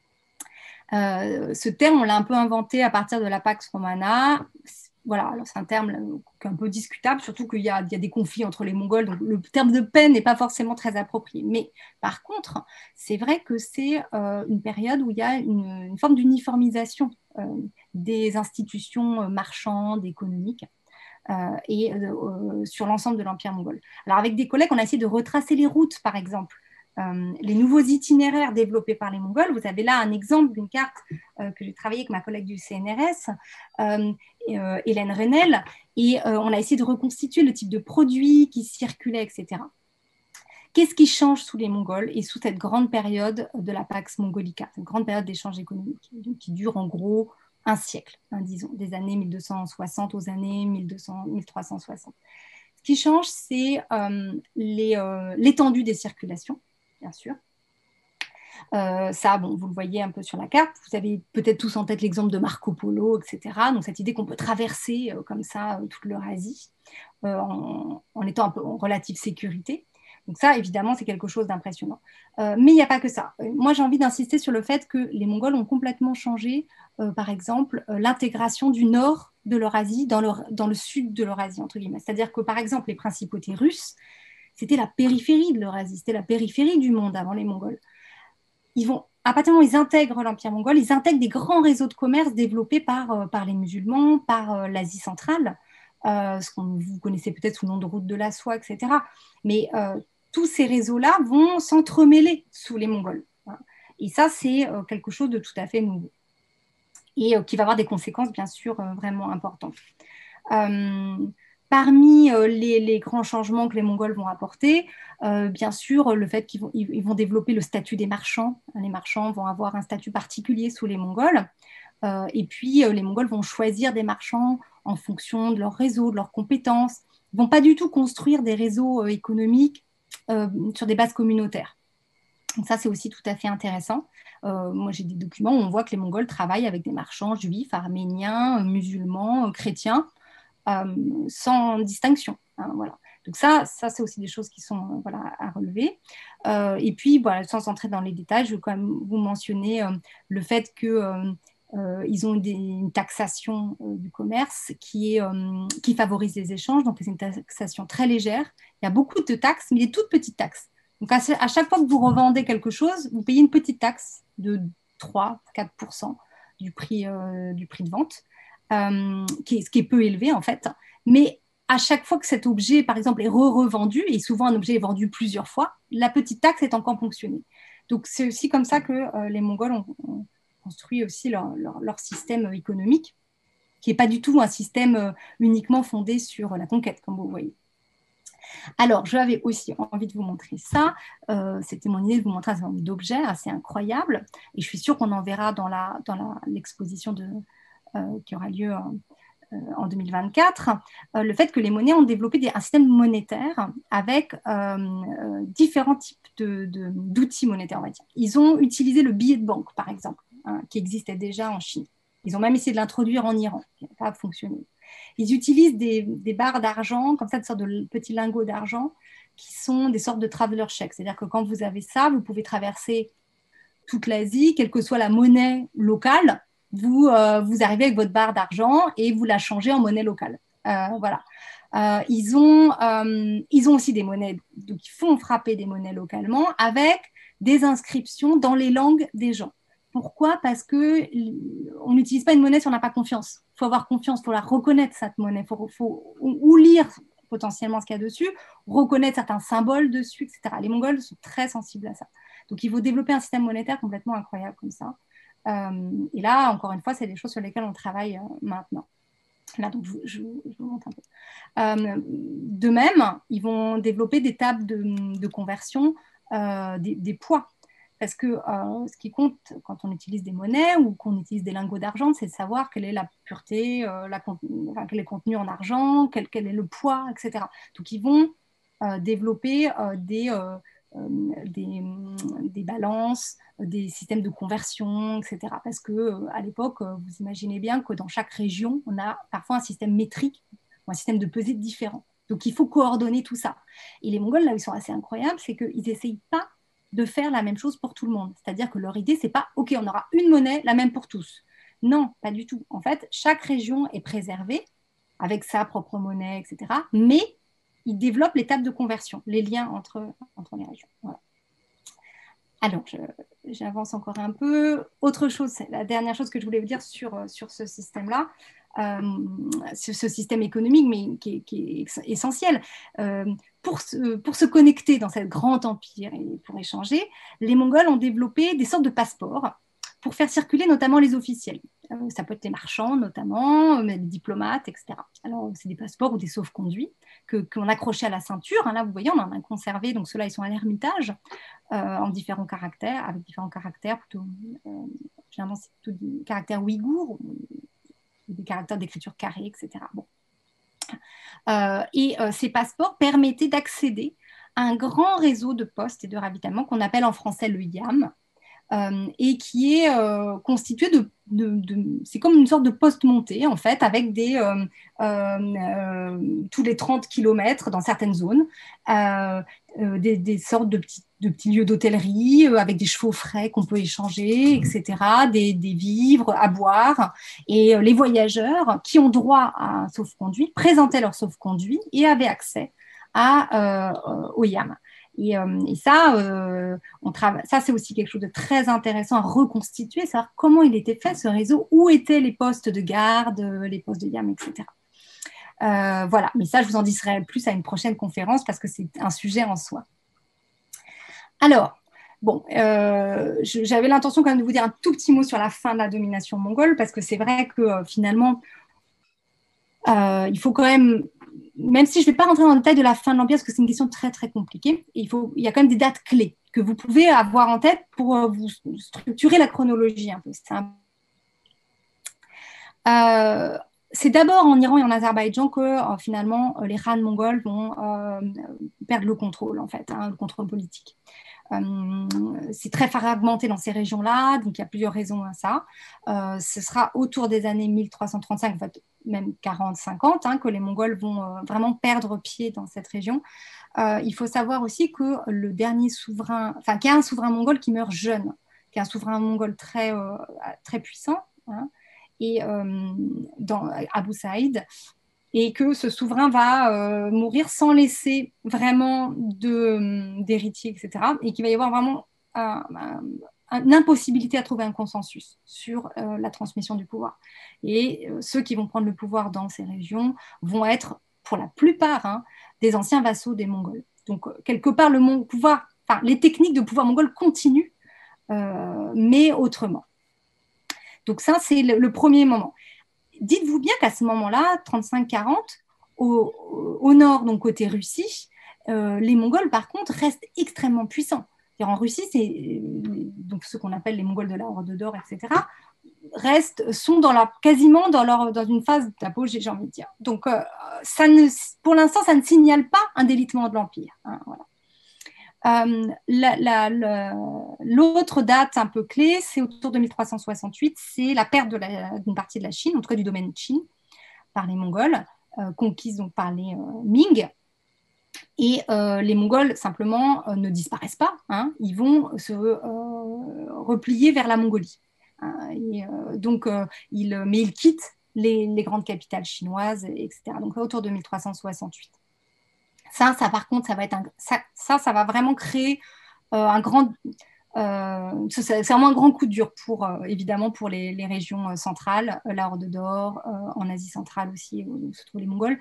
Ce terme, on l'a un peu inventé à partir de la Pax Romana. Voilà, alors c'est un terme un peu discutable, surtout qu'il y a des conflits entre les Mongols, donc le terme de paix n'est pas forcément très approprié. Mais par contre, c'est vrai que c'est une période où il y a une forme d'uniformisation des institutions marchandes, économiques, sur l'ensemble de l'Empire mongol. Alors avec des collègues, on a essayé de retracer les routes, par exemple. Les nouveaux itinéraires développés par les Mongols. Vous avez là un exemple d'une carte que j'ai travaillée avec ma collègue du CNRS, Hélène Renel, et on a essayé de reconstituer le type de produits qui circulaient, etc. Qu'est-ce qui change sous les Mongols et sous cette grande période de la Pax Mongolica, cette grande période d'échanges économiques, qui dure en gros un siècle, disons, des années 1260 aux années 1360. Ce qui change, c'est l'étendue des circulations, bien sûr. Ça, bon, vous le voyez un peu sur la carte. Vous avez peut-être tous en tête l'exemple de Marco Polo, etc. Donc, cette idée qu'on peut traverser comme ça toute l'Eurasie en étant un peu en relative sécurité. Donc ça, évidemment, c'est quelque chose d'impressionnant. Mais il n'y a pas que ça. Moi, j'ai envie d'insister sur le fait que les Mongols ont complètement changé, par exemple, l'intégration du nord de l'Eurasie dans le sud de l'Eurasie, entre guillemets. C'est-à-dire que, par exemple, les principautés russes, c'était la périphérie de l'Eurasie, c'était la périphérie du monde avant les Mongols. À partir du moment où ils intègrent l'Empire mongol, ils intègrent des grands réseaux de commerce développés par les musulmans, par l'Asie centrale, ce que vous connaissez peut-être sous le nom de route de la soie, etc. Mais tous ces réseaux-là vont s'entremêler sous les Mongols. Et ça, c'est quelque chose de tout à fait nouveau. Et qui va avoir des conséquences, bien sûr, vraiment importantes. Parmi les grands changements que les Mongols vont apporter, bien sûr, le fait qu'ils vont développer le statut des marchands. Les marchands vont avoir un statut particulier sous les Mongols. Et puis, les Mongols vont choisir des marchands en fonction de leur réseau, de leurs compétences. Ils ne vont pas du tout construire des réseaux économiques sur des bases communautaires. Donc ça, c'est aussi tout à fait intéressant. Moi, j'ai des documents où on voit que les Mongols travaillent avec des marchands juifs, arméniens, musulmans, chrétiens, sans distinction. Voilà. Donc ça c'est aussi des choses qui sont voilà, à relever. Et puis, voilà, sans entrer dans les détails, je veux quand même vous mentionner le fait qu'ils ont une taxation du commerce qui favorise les échanges. Donc, c'est une taxation très légère. Il y a beaucoup de taxes, mais des toutes petites taxes. Donc, à chaque fois que vous revendez quelque chose, vous payez une petite taxe de 3-4% du prix de vente, ce qui est peu élevé, en fait. Mais à chaque fois que cet objet, par exemple, est revendu, et souvent un objet est vendu plusieurs fois, la petite taxe est encore ponctionnée. Donc, c'est aussi comme ça que les Mongols ont construit aussi leur système économique, qui n'est pas du tout un système uniquement fondé sur la conquête, comme vous voyez. Alors, j'avais aussi envie de vous montrer ça. C'était mon idée de vous montrer un certain nombre d'objets assez incroyables. Et je suis sûre qu'on en verra dans l'exposition qui aura lieu en 2024. Le fait que les monnaies ont développé un système monétaire avec différents types d'outils monétaires, on va dire. Ils ont utilisé le billet de banque, par exemple, qui existait déjà en Chine. Ils ont même essayé de l'introduire en Iran, qui n'a pas fonctionné. Ils utilisent des barres d'argent, comme ça, des sortes de petits lingots d'argent, qui sont des sortes de traveler checks. C'est-à-dire que quand vous avez ça, vous pouvez traverser toute l'Asie, quelle que soit la monnaie locale, vous arrivez avec votre barre d'argent et vous la changez en monnaie locale. Voilà. Ils ont aussi des monnaies, donc ils font frapper des monnaies localement avec des inscriptions dans les langues des gens. Pourquoi ? Parce qu'on n'utilise pas une monnaie si on n'a pas confiance. Il faut avoir confiance, il faut la reconnaître, cette monnaie. Il faut ou lire potentiellement ce qu'il y a dessus, reconnaître certains symboles dessus, etc. Les Mongols sont très sensibles à ça. Donc, il faut développer un système monétaire complètement incroyable comme ça. Et là, encore une fois, c'est des choses sur lesquelles on travaille maintenant. Là, donc, je vous montre un peu. De même, ils vont développer des tables de conversion des poids. Parce que ce qui compte quand on utilise des monnaies ou qu'on utilise des lingots d'argent, c'est de savoir quelle est la pureté, quel est le contenu en argent, quel est le poids, etc. Donc, ils vont développer des balances, des systèmes de conversion, etc. Parce qu'à l'époque, vous imaginez bien que dans chaque région, on a parfois un système métrique ou un système de pesée différent. Donc, il faut coordonner tout ça. Et les Mongols, là où ils sont assez incroyables, c'est qu'ils n'essayent pas de faire la même chose pour tout le monde. C'est-à-dire que leur idée, c'est pas « OK, on aura une monnaie, la même pour tous ». Non, pas du tout. En fait, chaque région est préservée avec sa propre monnaie, etc. Mais ils développent les tables de conversion, les liens entre les régions. Voilà. Alors, j'avance encore un peu. Autre chose, c'est la dernière chose que je voulais vous dire sur ce système-là, ce système économique, mais qui est essentiel. Pour se connecter dans cet grand empire et pour échanger, les Mongols ont développé des sortes de passeports pour faire circuler notamment les officiels. Ça peut être les marchands notamment, les diplomates, etc. Alors, c'est des passeports ou des sauf-conduits qu'on accrochait à la ceinture. Hein, là, vous voyez, on en a conservé, donc ceux-là, ils sont à l'Ermitage, en différents caractères, avec différents caractères, plutôt, généralement, c'est plutôt des caractères ouïghours, des caractères d'écriture carrée, etc. Bon. Ces passeports permettaient d'accéder à un grand réseau de postes et de ravitaillement qu'on appelle en français le YAM, et qui est constitué c'est comme une sorte de poste monté en fait, avec tous les 30 kilomètres dans certaines zones, des sortes de petits lieux d'hôtellerie avec des chevaux frais qu'on peut échanger, etc., des vivres à boire. Et les voyageurs qui ont droit à un sauf-conduit présentaient leur sauf-conduit et avaient accès au YAM. Et ça, ça c'est aussi quelque chose de très intéressant à reconstituer, savoir comment il était fait ce réseau, où étaient les postes de garde, les postes de YAM, etc. Voilà, mais ça je vous en dirai plus à une prochaine conférence parce que c'est un sujet en soi. Alors, bon, j'avais l'intention quand même de vous dire un tout petit mot sur la fin de la domination mongole parce que c'est vrai que finalement, il faut quand même si je ne vais pas rentrer dans le détail de la fin de l'Empire, parce que c'est une question très, très compliquée, il y a quand même des dates clés que vous pouvez avoir en tête pour vous structurer la chronologie un peu. C'est d'abord en Iran et en Azerbaïdjan que finalement les Khan mongols vont perdre le contrôle, en fait, le contrôle politique. C'est très fragmenté dans ces régions-là, donc il y a plusieurs raisons à ça. Ce sera autour des années 1335, en fait, même 40-50, que les Mongols vont vraiment perdre pied dans cette région. Il faut savoir aussi que le dernier souverain, enfin, qu'il y a un souverain mongol qui meurt jeune, qui est un souverain mongol très, très puissant, et dans Abu Saïd, et que ce souverain va mourir sans laisser vraiment d'héritier, etc. Et qu'il va y avoir vraiment une impossibilité à trouver un consensus sur la transmission du pouvoir. Et ceux qui vont prendre le pouvoir dans ces régions vont être, pour la plupart, des anciens vassaux des Mongols. Donc, quelque part, les techniques de pouvoir mongol continuent, mais autrement. Donc ça, c'est le premier moment. Dites-vous bien qu'à ce moment-là, 35-40, au nord, donc côté Russie, les Mongols, par contre, restent extrêmement puissants. En Russie, donc ce qu'on appelle les Mongols de la Horde d'Or, etc., sont quasiment dans une phase d'apogée, j'ai envie de dire. Donc, pour l'instant, ça ne signale pas un délitement de l'Empire. Voilà. L'autre date un peu clé, c'est autour de 1368, c'est la perte d'une partie de la Chine, en tout cas du domaine Qin, par les Mongols, conquise donc par les Ming. Et les Mongols, simplement, ne disparaissent pas, ils vont se replier vers la Mongolie. Mais ils quittent les grandes capitales chinoises, etc. Donc autour de 1368. Ça par contre, ça va vraiment créer un grand... c'est vraiment un grand coup dur évidemment pour les régions centrales, la Horde d'Or, en Asie centrale aussi, où se trouvent les Mongols.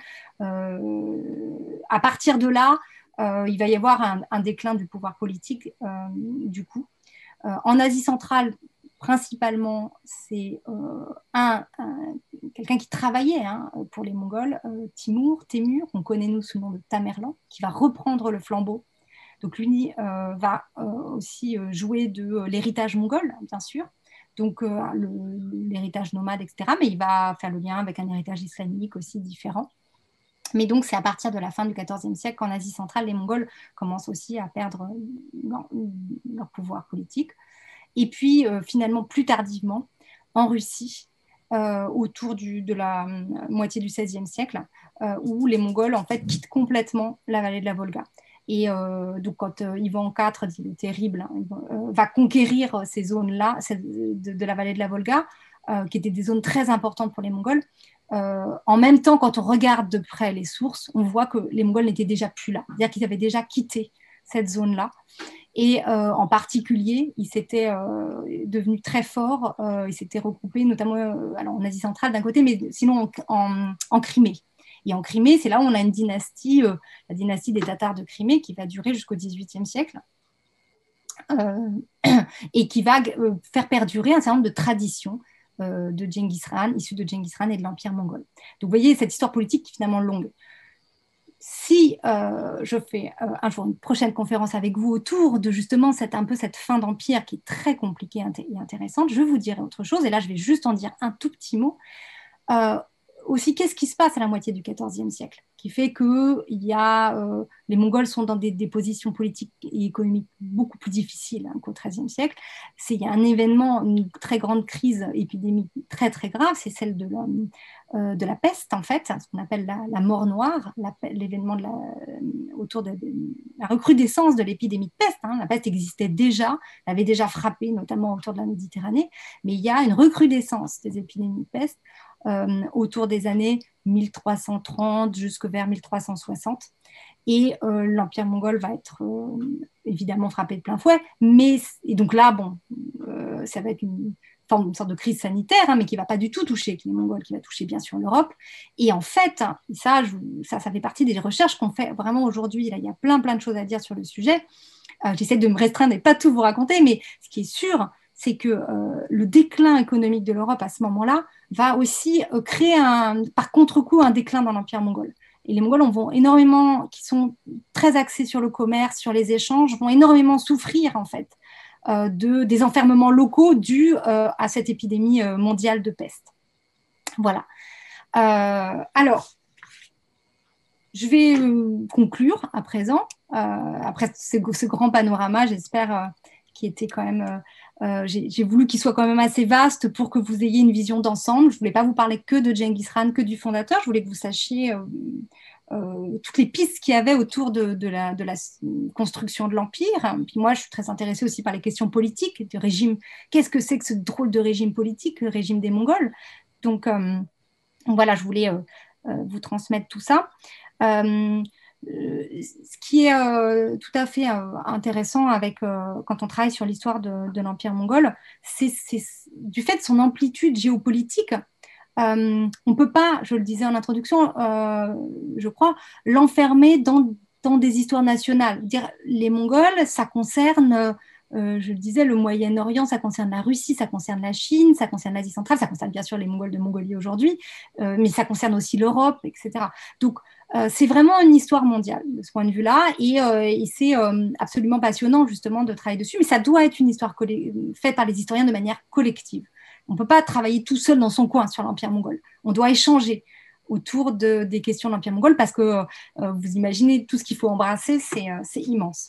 À partir de là, il va y avoir un déclin du pouvoir politique, du coup. En Asie centrale, principalement, c'est quelqu'un qui travaillait pour les Mongols, Témur, qu'on connaît nous sous le nom de Tamerlan, qui va reprendre le flambeau. Donc lui va aussi jouer de l'héritage mongol, bien sûr, donc l'héritage nomade, etc. Mais il va faire le lien avec un héritage islamique aussi différent. Mais donc, c'est à partir de la fin du XIVe siècle qu'en Asie centrale, les Mongols commencent aussi à perdre leur pouvoir politique. Et puis, finalement, plus tardivement, en Russie, autour de la moitié du XVIe siècle, où les Mongols, en fait, quittent complètement la vallée de la Volga. Et donc, quand Ivan IV, dit le terrible, va conquérir ces zones-là de la vallée de la Volga, qui étaient des zones très importantes pour les Mongols, en même temps, quand on regarde de près les sources, on voit que les Mongols n'étaient déjà plus là. C'est-à-dire qu'ils avaient déjà quitté cette zone-là. Et en particulier, ils s'étaient devenus très forts, ils s'étaient regroupés notamment alors en Asie centrale d'un côté, mais sinon en Crimée. Et en Crimée, c'est là où on a une dynastie, la dynastie des Tatars de Crimée, qui va durer jusqu'au XVIIIe siècle et qui va faire perdurer un certain nombre de traditions de Genghis Khan, issues de Genghis Khan et de l'Empire mongol. Donc vous voyez, cette histoire politique qui est finalement longue. Si je fais un jour une prochaine conférence avec vous autour de justement un peu cette fin d'empire qui est très compliquée et intéressante, je vous dirai autre chose. Et là, je vais juste en dire un tout petit mot. Aussi, qu'est-ce qui se passe à la moitié du XIVe siècle qui fait que les Mongols sont dans des positions politiques et économiques beaucoup plus difficiles qu'au XIIIe siècle. Il y a un événement, une très grande crise épidémique très très grave, c'est celle de la peste, en fait, ce qu'on appelle la mort noire, l'événement autour de la recrudescence de l'épidémie de peste. La peste existait déjà, elle avait déjà frappé, notamment autour de la Méditerranée, mais il y a une recrudescence des épidémies de peste autour des années 1330 jusque vers 1360. Et l'Empire mongol va être évidemment frappé de plein fouet. Et donc là, ça va être une sorte de crise sanitaire, mais qui ne va pas du tout toucher les Mongols, qui va toucher bien sûr l'Europe. Et en fait, ça fait partie des recherches qu'on fait vraiment aujourd'hui. Là, il y a plein de choses à dire sur le sujet. J'essaie de me restreindre et pas tout vous raconter, mais ce qui est sûr, c'est que le déclin économique de l'Europe à ce moment-là va aussi créer par contre-coup un déclin dans l'Empire mongol. Et les Mongols qui sont très axés sur le commerce, sur les échanges, vont énormément souffrir en fait des enfermements locaux dus à cette épidémie mondiale de peste. Voilà. Alors, je vais conclure à présent, après ce grand panorama, j'espère qui était quand même... j'ai voulu qu'il soit quand même assez vaste pour que vous ayez une vision d'ensemble. Je ne voulais pas vous parler que de Genghis Khan, que du fondateur. Je voulais que vous sachiez toutes les pistes qu'il y avait autour de la construction de l'Empire. Puis moi, je suis très intéressée aussi par les questions politiques, du régime. Qu'est-ce que c'est que ce drôle de régime politique, le régime des Mongols? Donc voilà, je voulais vous transmettre tout ça. Ce qui est tout à fait intéressant quand on travaille sur l'histoire de l'Empire mongol, c'est du fait de son amplitude géopolitique. On ne peut pas, je le disais en introduction, je crois, l'enfermer dans des histoires nationales. Les Mongols, ça concerne, je le disais, le Moyen-Orient, ça concerne la Russie, ça concerne la Chine, ça concerne l'Asie centrale, ça concerne bien sûr les Mongols de Mongolie aujourd'hui, mais ça concerne aussi l'Europe, etc. Donc, c'est vraiment une histoire mondiale de ce point de vue-là, et c'est absolument passionnant justement de travailler dessus, mais ça doit être une histoire faite par les historiens de manière collective. On ne peut pas travailler tout seul dans son coin sur l'Empire mongol. On doit échanger autour des questions de l'Empire mongol parce que vous imaginez tout ce qu'il faut embrasser, c'est immense.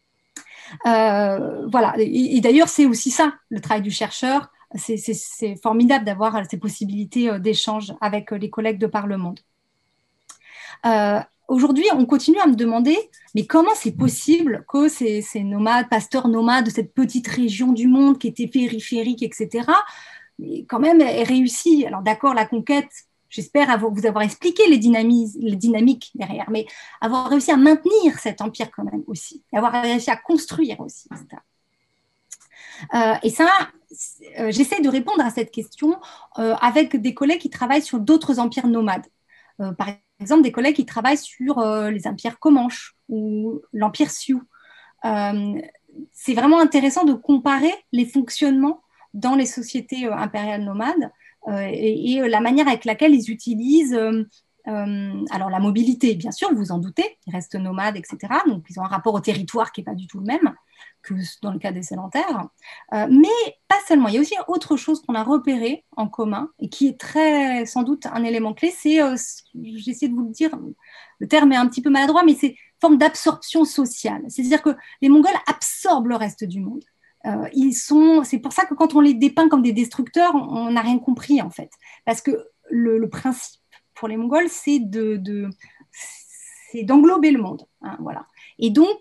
Voilà. Et d'ailleurs, c'est aussi ça, le travail du chercheur. C'est formidable d'avoir ces possibilités d'échange avec les collègues de par le monde. Aujourd'hui, on continue à me demander, mais comment c'est possible que ces nomades, pasteurs nomades de cette petite région du monde qui était périphérique, etc., mais quand même aient réussi. Alors d'accord, la conquête, j'espère vous avoir expliqué les dynamiques derrière, mais avoir réussi à maintenir cet empire quand même aussi, et avoir réussi à construire aussi, etc. Et ça, j'essaie de répondre à cette question avec des collègues qui travaillent sur d'autres empires nomades. Par exemple, des collègues qui travaillent sur les empires Comanches ou l'empire Sioux. C'est vraiment intéressant de comparer les fonctionnements dans les sociétés impériales nomades et la manière avec laquelle ils utilisent alors la mobilité, bien sûr, vous vous en doutez, ils restent nomades, etc. Donc ils ont un rapport au territoire qui n'est pas du tout le même que dans le cas des sédentaires. Mais pas seulement, il y a aussi autre chose qu'on a repéré en commun et qui est très, sans doute un élément clé, c'est, j'essaie de vous le dire, le terme est un petit peu maladroit, mais c'est une forme d'absorption sociale. C'est-à-dire que les Mongols absorbent le reste du monde. C'est pour ça que quand on les dépeint comme des destructeurs, on n'a rien compris en fait. Parce que le principe pour les Mongols, c'est d'englober le monde. Hein, voilà. Et donc,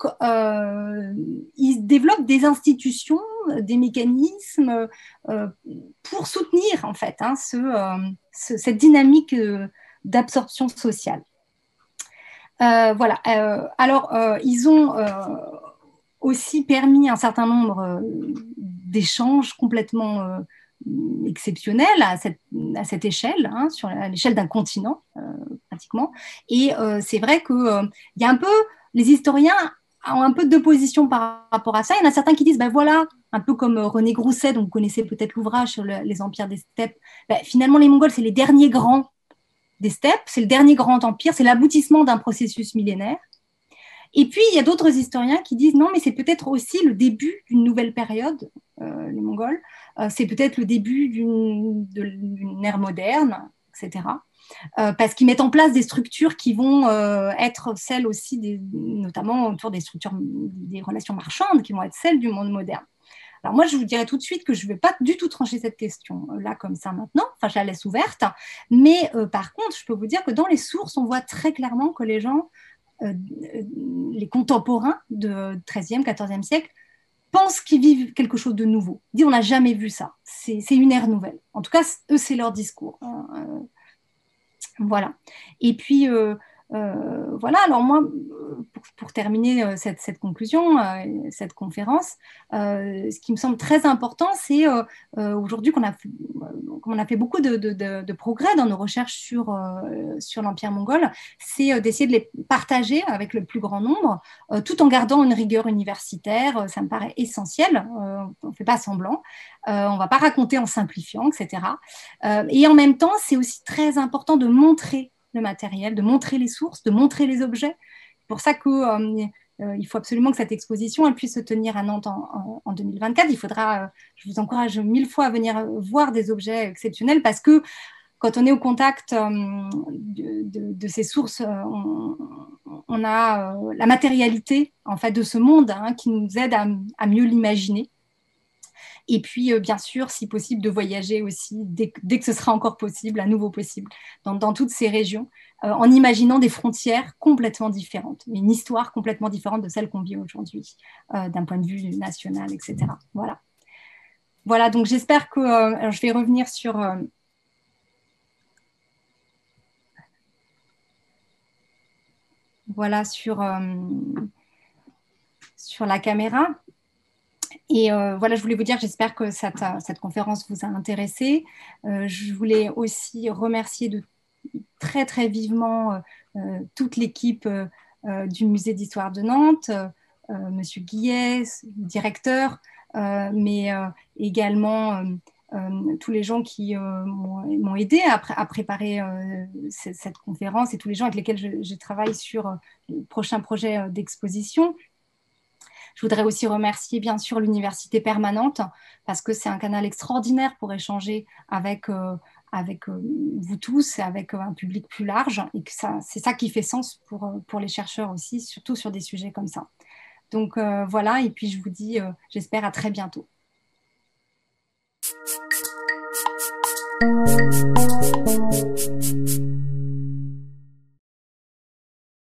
ils développent des institutions, des mécanismes pour soutenir en fait hein, cette dynamique d'absorption sociale. Voilà. Alors, ils ont aussi permis un certain nombre d'échanges complètement exceptionnels à cette échelle, hein, à l'échelle d'un continent, pratiquement. Et c'est vrai qu'il y a un peu, les historiens ont un peu deux positions par rapport à ça. Il y en a certains qui disent, ben voilà, un peu comme René Grousset, dont vous connaissez peut-être l'ouvrage sur les empires des steppes, ben, finalement les Mongols, c'est les derniers grands des steppes, c'est le dernier grand empire, c'est l'aboutissement d'un processus millénaire. Et puis, il y a d'autres historiens qui disent non, mais c'est peut-être aussi le début d'une nouvelle période, les Mongols. C'est peut-être le début d'une ère moderne, etc. Parce qu'ils mettent en place des structures qui vont être celles aussi, notamment autour des structures, des relations marchandes, qui vont être celles du monde moderne. Alors moi, je vous dirais tout de suite que je ne vais pas du tout trancher cette question là comme ça maintenant, enfin je la laisse ouverte, mais par contre, je peux vous dire que dans les sources, on voit très clairement que les gens, les contemporains de 13e, 14e siècle, pensent qu'ils vivent quelque chose de nouveau. Ils disent on n'a jamais vu ça, c'est une ère nouvelle. En tout cas, eux, c'est leur discours. Voilà. Et puis, voilà, alors moi, pour terminer cette conclusion, cette conférence, ce qui me semble très important, c'est aujourd'hui qu'on a fait beaucoup de progrès dans nos recherches sur l'Empire mongol, c'est d'essayer de les partager avec le plus grand nombre, tout en gardant une rigueur universitaire, ça me paraît essentiel, on ne fait pas semblant, on ne va pas raconter en simplifiant, etc. Et en même temps, c'est aussi très important de montrer le matériel, de montrer les sources, de montrer les objets. C'est pour ça qu'il faut absolument que cette exposition elle puisse se tenir à Nantes en 2024. Il faudra, je vous encourage 1000 fois à venir voir des objets exceptionnels parce que quand on est au contact de ces sources, on a la matérialité en fait, de ce monde hein, qui nous aide à mieux l'imaginer. Et puis, bien sûr, si possible, de voyager aussi, dès que ce sera encore possible, à nouveau possible, dans toutes ces régions, en imaginant des frontières complètement différentes, une histoire complètement différente de celle qu'on vit aujourd'hui, d'un point de vue national, etc. Voilà. Voilà, donc j'espère que je vais revenir sur... voilà, sur la caméra. Et voilà, je voulais vous dire, j'espère que cette conférence vous a intéressé. Je voulais aussi remercier très, très vivement toute l'équipe du Musée d'Histoire de Nantes, Monsieur Guillet, directeur, mais également tous les gens qui m'ont aidé à préparer cette conférence et tous les gens avec lesquels je travaille sur le prochain projet d'exposition. Je voudrais aussi remercier bien sûr l'Université Permanente parce que c'est un canal extraordinaire pour échanger avec vous tous et avec un public plus large et que c'est ça qui fait sens pour les chercheurs aussi, surtout sur des sujets comme ça. Donc voilà, et puis je vous dis, j'espère à très bientôt.